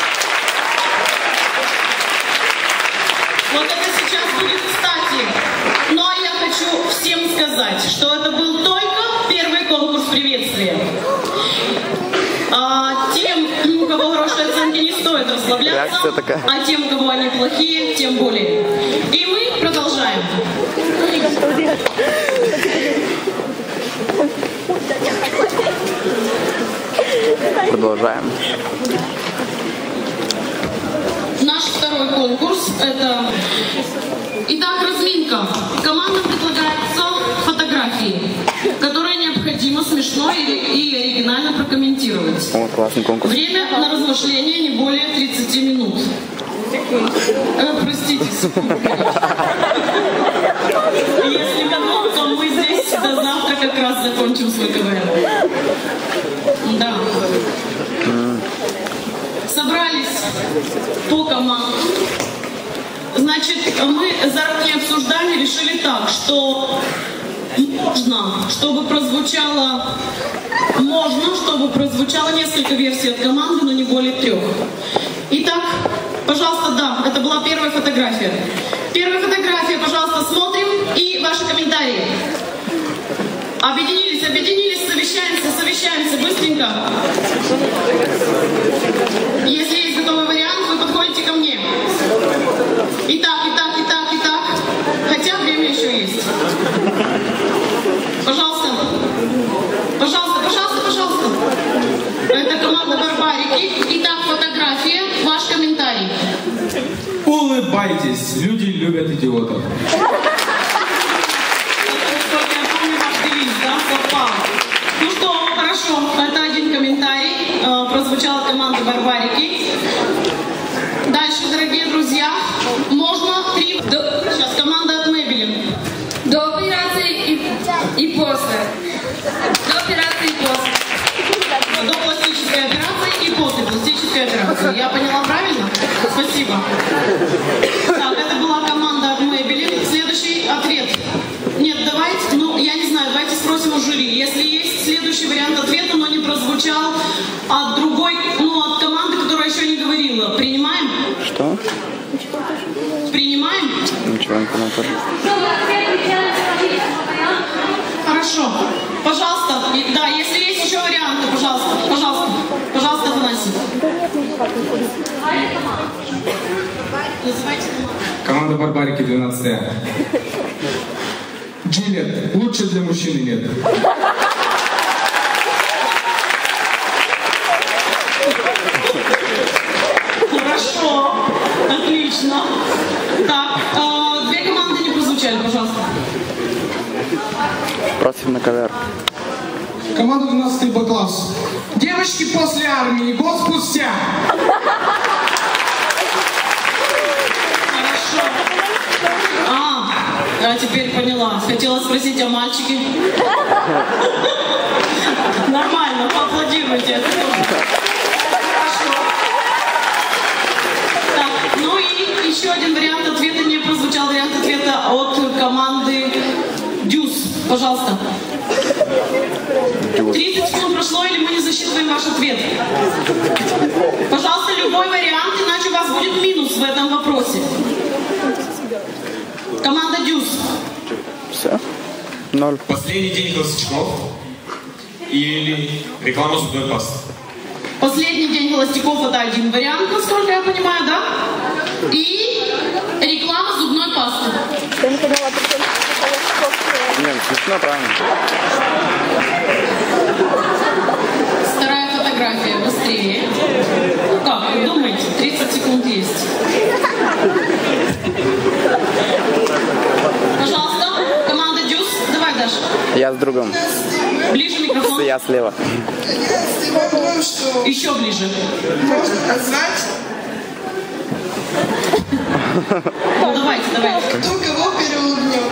Вот это сейчас будет кстати. Ну а я хочу всем сказать, что это был только первый конкурс приветствия. А тем, у кого хорошие оценки, не стоит расслабляться, а тем, у кого они плохие, тем более. И мы продолжаем. Продолжаем. Наш второй конкурс — это... Итак, разминка. Командам предлагаются фотографии, которые необходимо смешно и, и оригинально прокомментировать. О, классный конкурс. Время на размышление не более тридцати минут. Э, простите, секунду. Если канон, то мы здесь до завтра как раз закончим свой КВН. Да. Собрались по командам. Значит, мы заранее обсуждали, решили так, что можно, чтобы прозвучало, можно, чтобы прозвучало несколько версий от команды, но не более трех. Итак, пожалуйста, да, это была первая фотография. Первая фотография, пожалуйста, смотрим и ваши комментарии. Объединились, объединились, совещаемся, совещаемся, быстренько. Если есть готовый вариант, вы подходите ко мне. Итак, итак, итак, итак. Хотя время еще есть. Пожалуйста. Пожалуйста, пожалуйста, пожалуйста. Это команда «Барбарики». Итак, фотография, ваш комментарий. Улыбайтесь, люди любят идиотов. Ну что, хорошо, это один комментарий, э, прозвучал от команды «Барбарики». Дальше, дорогие друзья, можно три... До... Сейчас, команда от Мэбелин. До операции и, и после. До операции и после. До пластической операции и после пластической операции. Я поняла правильно? Спасибо. Так, это была команда от Мэбелин. Следующий ответ. Нет, давайте, ну, я не знаю, давайте спросим у жюри. Если есть следующий вариант ответа, но не прозвучал от другой, ну, от команды, которая еще не говорила, принимаем? Что? Принимаем? Ничего не понял. Хорошо. Пожалуйста, да, если есть еще варианты, пожалуйста, пожалуйста, пожалуйста, Афанасий. Называйте Команда «Барбарики» двенадцать. Джилет. Лучше для мужчины нет. Хорошо. Отлично. Так, э, две команды не прозвучали, пожалуйста. Просим на ковер. Команда двенадцатый Б класс. Девочки после армии, год спустя. Хорошо. А, я теперь поняла. Хотела спросить о мальчике. Нормально, поаплодируйте. Это тоже. Хорошо. Так, ну и еще один вариант ответа не прозвучал. Вариант ответа от команды Дюс. Пожалуйста. тридцать секунд прошло, или мы не засчитываем ваш ответ? Пожалуйста, любой вариант, иначе у вас будет минус в этом вопросе. Команда Дюс. Все. Ноль. Последний день холостячков или реклама зубной пасты? Последний день холостяков — это один вариант, насколько я понимаю, да? И реклама зубной пасты. Нет, Смешно, правильно? Вторая фотография, быстрее. Ну как, вы думаете, тридцать секунд есть. Пожалуйста, команда Дюс. Давай, Даша. Я с другом. Ближе микрофон. Я слева. Еще ближе. Можно назвать? Ну давайте, давайте. Кто кого переулыбнет?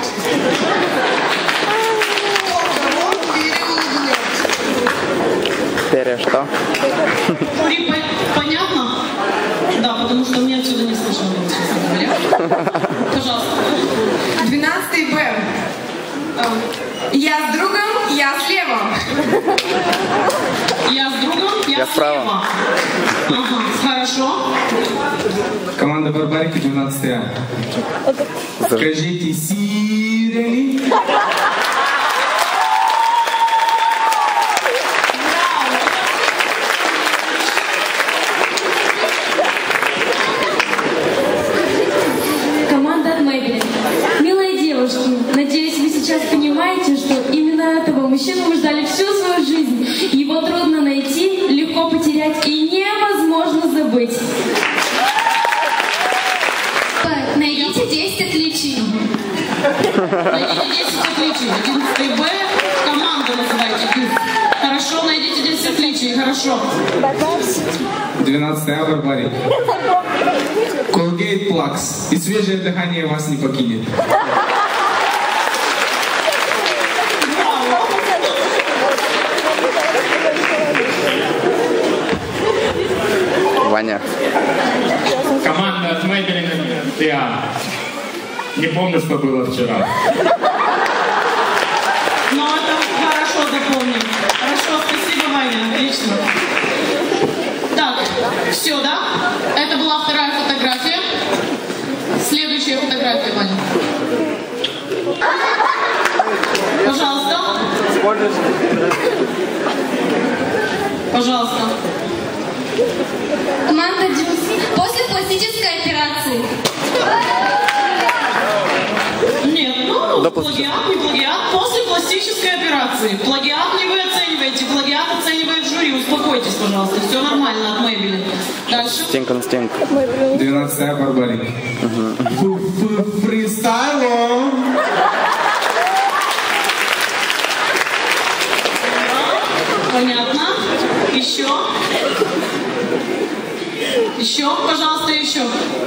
Кто кого переулыбнет? Пере что? При, по- понятно? Да, потому что мне отсюда не слышно было, честно говоря. Пожалуйста. Двенадцатый Б. Я с другом, я слева. Я с другом, я, Я справа. слева. Ага, хорошо. Команда Барбарики двенадцатый А. Скажите Сирени. Команда от Мэйбелин. Милые девушки, надеюсь, вы сейчас понимаете, что именно этого мужчину мы ждали всю свою жизнь. Его трудно найти, легко потерять и невозможно забыть. Б, найдите десять отличий. Найдите десять отличий. одиннадцатый Б. Команду называйте. Хорошо, найдите десять отличий. Хорошо. двенадцатый А Барбарик. Colgate Плакс. И свежее дыхание вас не покинет. Ваня. Команда от Maybelline Теа. Не помню, что было вчера. Но это хорошо запомним. Хорошо, спасибо, Ваня. Отлично. Так, все, да? Это была вторая фотография. Следующая фотография, Ваня. Пожалуйста. Пожалуйста. Команда Дюс. После пластической операции. Нет, ну, плагиат, не плагиат. После пластической операции. Плагиат не вы оцениваете, плагиат оценивает жюри. Успокойтесь, пожалуйста. Все нормально от Maybelline. Дальше. Стенка на стенку. двенадцатый А Барбарик. Фристайлом. Понятно. Еще. Еще, пожалуйста, еще.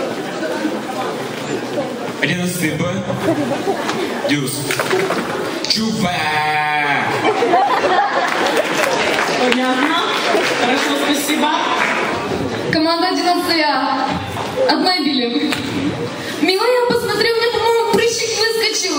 одиннадцатый Б. Дюс. Чупа. Понятно. Хорошо, спасибо. Команда одиннадцатый А. От Мэйбелин. Милый, я посмотрел, у меня, по-моему, прыщик выскочил.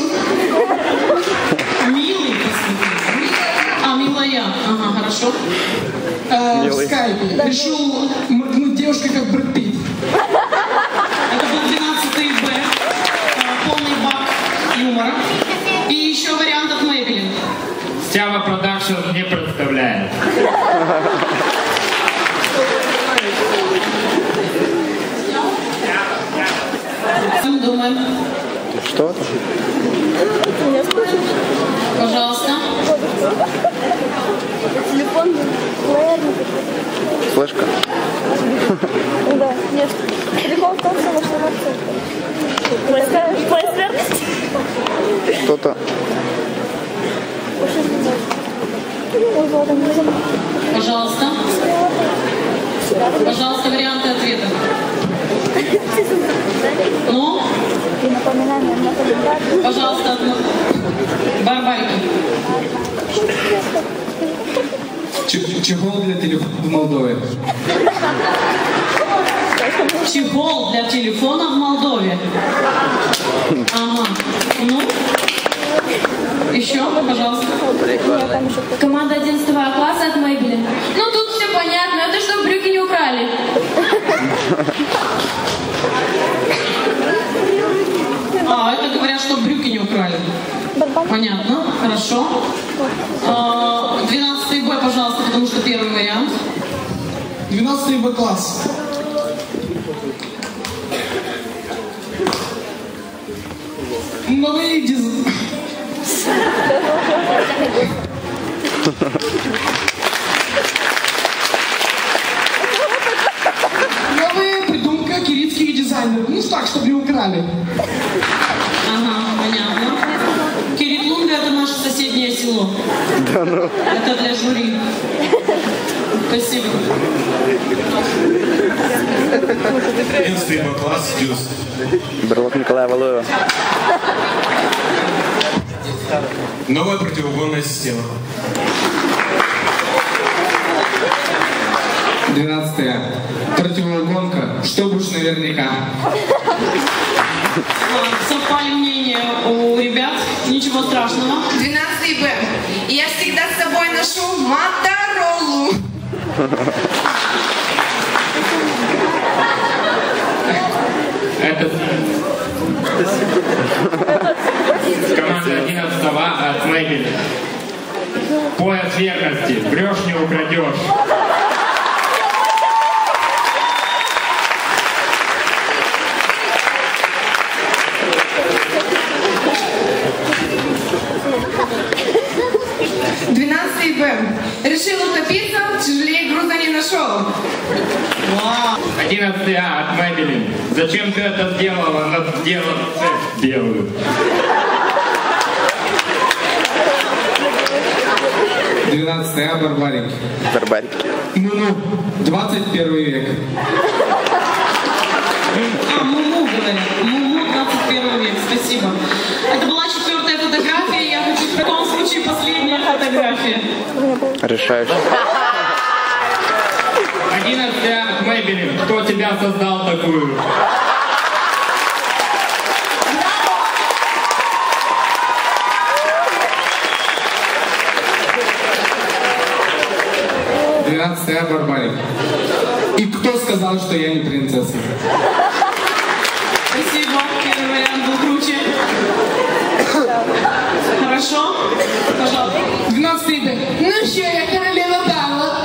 Милый, посмотри. А, милая. Ага, хорошо. Э, в скайпе. Решил моргнуть девушкой, как Брэд Питт. Это был двенадцатый Б. э, Полный бак юмора. И еще вариант от Maybelline. Стява Продакшн не представляет. Думаем. Что? Пожалуйста. Телефон, плеер. Флешка. Да, нет. Телефон в том, что нашла плеер. Что-то. Пожалуйста. Пожалуйста, варианты ответа. Ну? Пожалуйста, от Барбарики. Ч- Чехол для телефона в Молдове. Чехол для телефона в Молдове. Ага. Ну? Еще, пожалуйста. Команда одиннадцатого класса от Мэйбелин. Ну, тут все понятно. Это что, брюки не украли? А, это говорят, что брюки не украли. Понятно, хорошо. А, двенадцатый Б, пожалуйста, потому что первый вариант. двенадцатый Б класс. Ну, ladies, Новая придумка киритских дизайнеров. Ну так, чтобы не украли. Ага, понятно. Киритлунга — это наше соседнее село. Да ну. Это для жюри. Спасибо. одиннадцатый Б-класс Дюс. Брелок Николая Валуева. Новая противоугонная система. двенадцатая. Противоугонка. Чтобы уж наверняка. Совпали мнения у ребят. Ничего страшного. двенадцатый Б. Я всегда с собой ношу Моторолу. Это команда одиннадцатого от Мебель. Пояс верности. Врешь, не украдешь. двенадцатый Б. Решил утопиться, тяжелее груза не нашел. одиннадцатый А от Мебелин. Зачем ты это сделала? Надо делать белую. двенадцатый А Барбарики. Барбарики. Ну-ну. двадцать первый век. А, Муму, говорят. Муму, двадцать первый век. Спасибо. Это была четвертая фотография. Я хочу в таком случае последняя фотография. Решаешь. одиннадцатый А от Мебелин. Кто тебя создал такую? двенадцатый А Барбарик. И кто сказал, что я не принцесса? Спасибо. Первый вариант был круче. Хорошо? Пожалуйста. двенадцатый Б. Ну что, я королева Дала.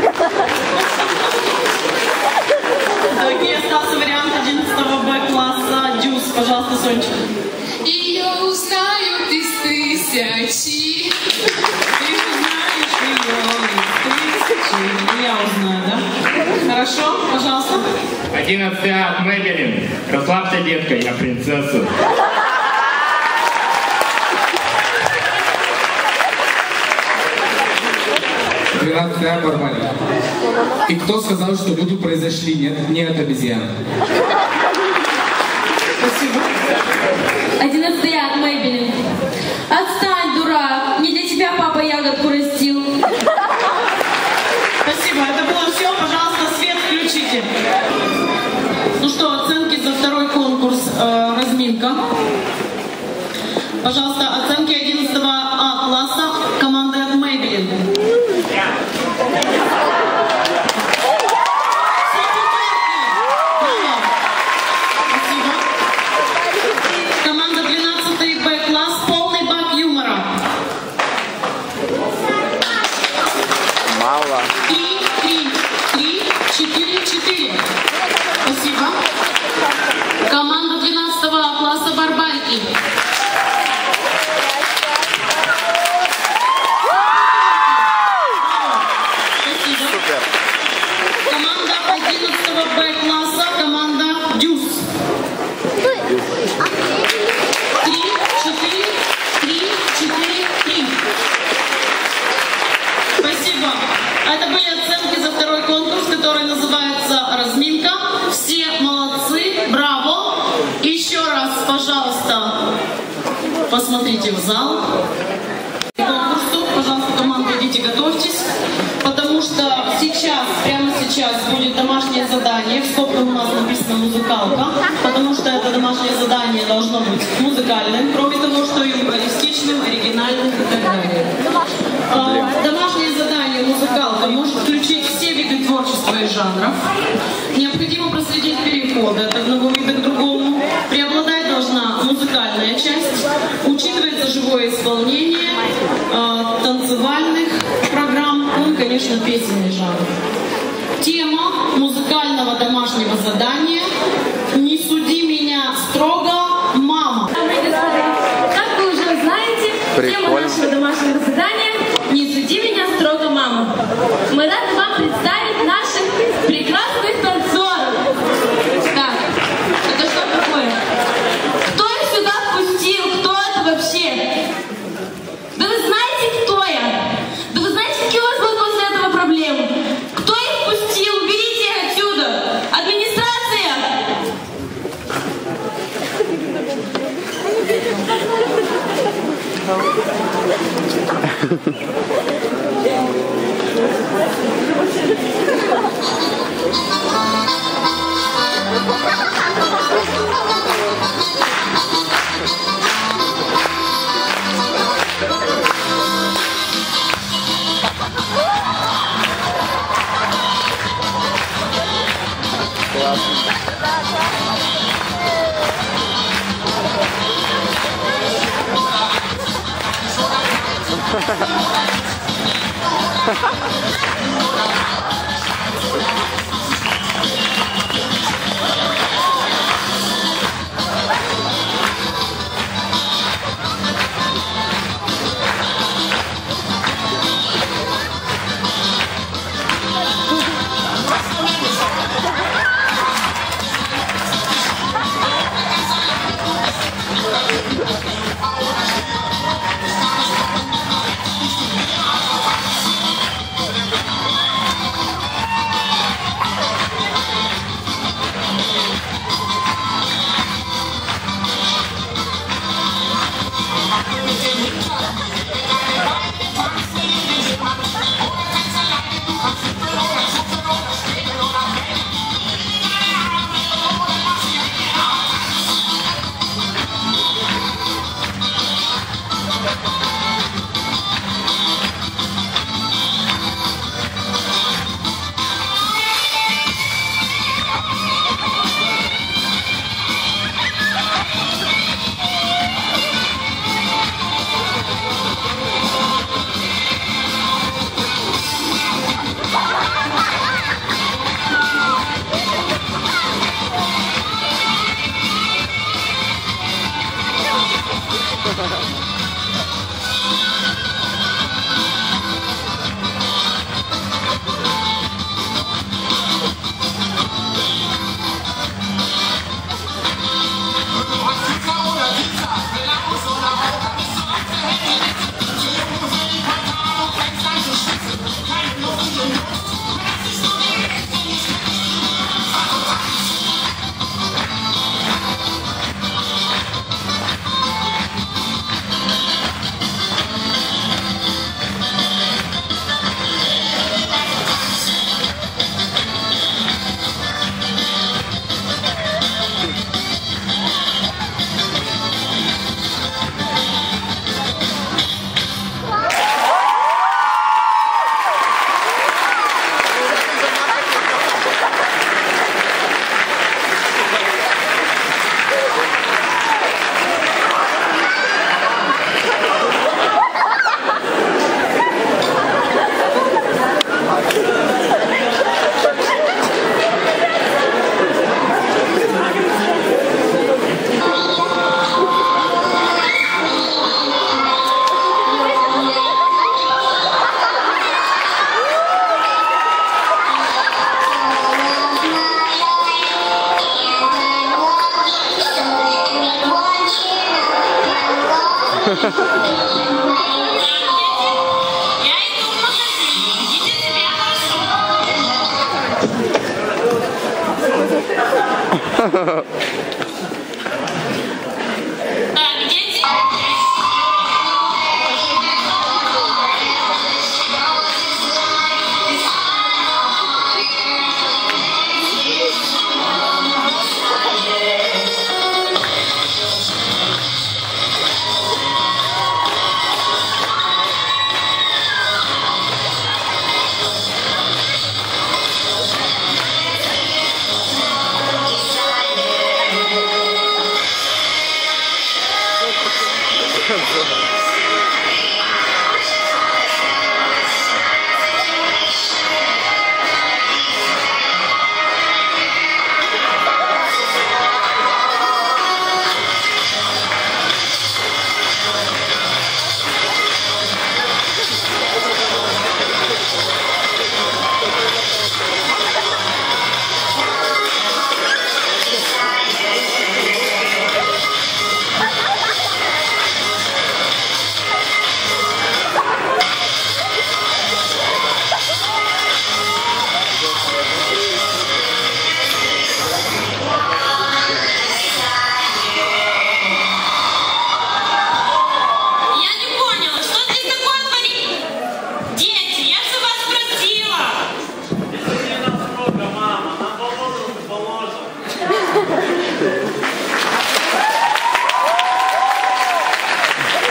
Дорогие, остался вариант одиннадцатого Б-класса Дюс. Пожалуйста, Сонечка. Ее узнают из тысячи. Ты знаешь ее из тысячи. Я узнаю, да? Хорошо? Пожалуйста. одиннадцатый А от Мебелин. Расслабься, детка, я принцесса. двенадцатый А Барбарик. И кто сказал, что люди произошли не, не от обезьян? Спасибо. одиннадцатый А от Мэйбелин. Отстань, дурак. Не для тебя папа ягодку растил. Спасибо. Это было все. Пожалуйста, свет включите. Ну что, оценки за второй конкурс э, «Разминка». Пожалуйста, оценки одиннадцатого А класса команды от Мэйбелин. Спасибо. Команда двенадцатый Б-класс, полный бак юмора. Мало. Три, три, три, четыре, четыре. Спасибо. Команда двенадцатого А класса «Барбарики». Супер. Команда одиннадцатого Б-класса, команда Дюс. Три, четыре, три, четыре, три. Спасибо. Это были оценки за второй конкурс, который называется «Разминка». Все молодцы, браво. Еще раз, пожалуйста, посмотрите в зал. Конкурсу, пожалуйста, команда, идите, готовьтесь. Потому что сейчас, прямо сейчас будет домашнее задание. В скобках у нас написано «музыкалка», потому что это домашнее задание должно быть музыкальным, кроме того, что и юмористичным, оригинальным и так далее. А, домашнее задание «музыкалка» может включить все виды творчества и жанров. Необходимо проследить переходы от одного вида к другому. Преобладать должна музыкальная часть. Учитывается живое исполнение а, танцевальных программ, ну и, конечно, песенный жанр. Тема музыкального домашнего задания «Не суди меня строго, мама». Как вы уже знаете, тема нашего домашнего задания «Не суди меня строго, мама». Мы рады вам представить наших прекрасных танцоров. Так, это что такое? Кто их сюда впустил? Кто это вообще? Да вы знаете, кто я? Да вы знаете, какие у вас будут после этого проблемы? Кто их впустил? Уберите их отсюда! Администрация!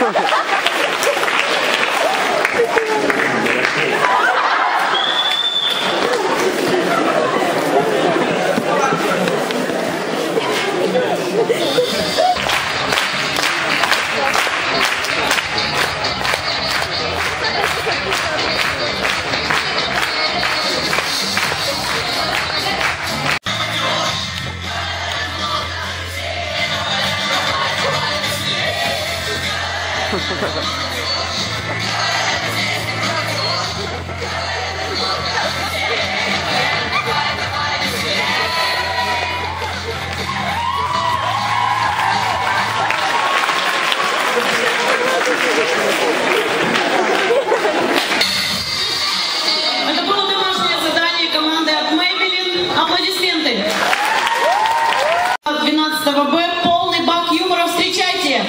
Это было домашнее задание команды от Maybelline. Аплодисменты. двенадцатого Б. Полный бак юмора. Встречайте.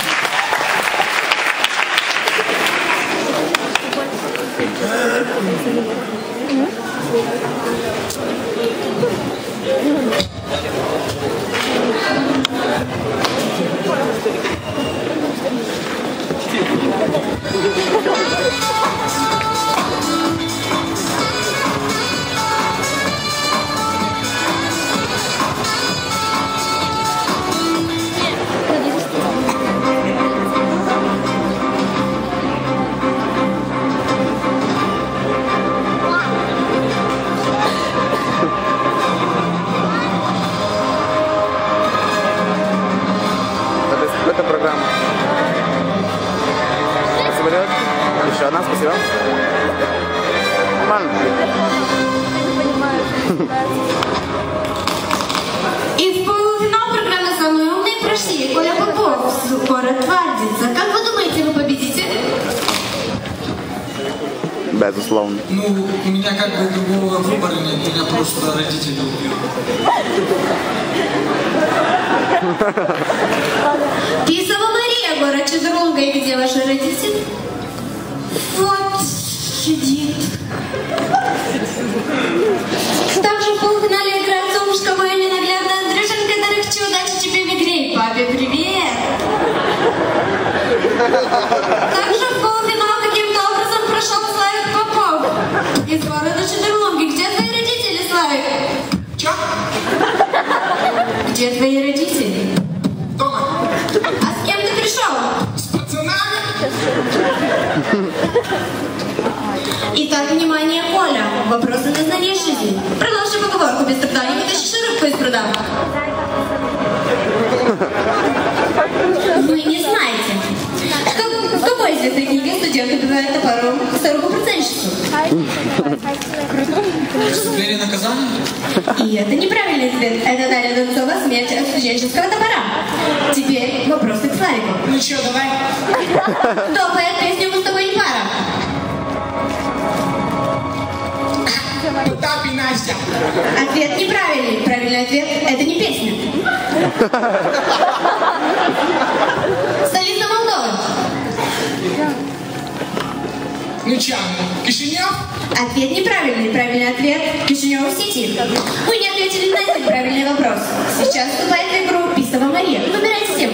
Это программа. Спасибо, ребят. Еще одна, спасибо. Нормально. И в полуфинал программы «Самые умные» прошли Коля Попов, город Твардица. Как вы думаете, вы победите? Безусловно. Ну, у меня как бы другого выбора нет, меня просто родители убьют. Писова Мария, город Чедрлунга. И где ваши родители? Вот, сидит. Также в полуфинале играет солнышко моя ненаглядная Андрюшенька. Дарыхчи, удачи тебе в игре. И папе привет. Также в полуфинал каким-то образом прошел Славик Попов из города Чедрлунги. Где твои родители, Славик? Чё? Где твои родители? Дома. А с кем ты пришел? С пацанами. Итак, внимание, Коля. Вопросы на знание жизни. Продолжи поговорку. Без труда не вытащишь рыбку из пруда. Вы не знаете, в какой из этой книги студент убивает топором старуху-процентщицу? Преступление и наказание? И это неправильный ответ. Это Дарья Донцова, смерть от студенческого топора. Теперь вопросы к Славику. Ну чё, давай. Кто поет песню «Мы с тобой не пара»? Потап и Настя. Ответ неправильный. Правильный ответ – это не песня. Столица Молдовы. Ну чё, Кишинев? Ответ неправильный. Правильный ответ – Кишинев-Сити. Вы не ответили на один правильный вопрос. Сейчас вступает в игру Писова Мария. Выбирайте тему.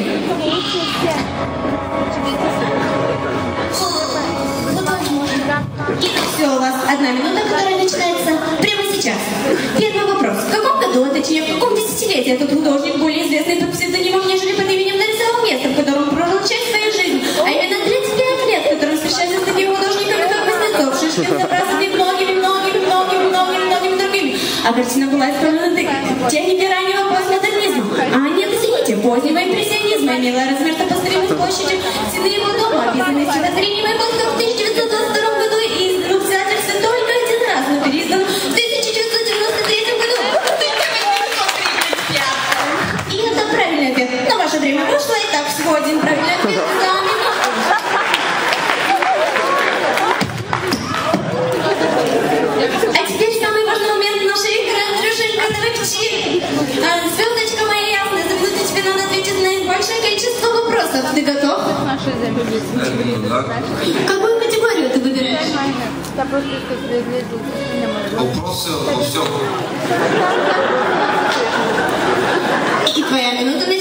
И все, у вас одна минута, которая начинается прямо сейчас. Первый вопрос. В каком году, а точнее, в каком десятилетии этот художник, более известный под псевдонимом, нежели под именем, нарисовал место, в котором прожил часть своей жизни, а именно тридцать пять лет, которым встречаются с такими художниками, как Вознецов, Шишкин, Забрасов и многими, многими, многими, многими, многими другими. А картина была исполнена техникой раннего постмодернизма. А нет, извините, позднего импрессионизма, имела размер по старинной с площадью стены его дома, описанный стихотворением и Волков в тысяча девятьсот двадцать втором году и в обстоятельстве только один раз, но переиздан в тысяча девятьсот девяносто третьем году. И это правильный ответ. Но ваше время прошло, и так всего один правильный ответ за минуту. А теперь самый важный момент нашей игры. Андрюшенька, Дарыхчи. Звездочка моя ясная, за минуту тебе надо ответить на большое количество вопросов. Ты готов? Какую категорию ты выбираешь? Вопросы во всем. И твоя минута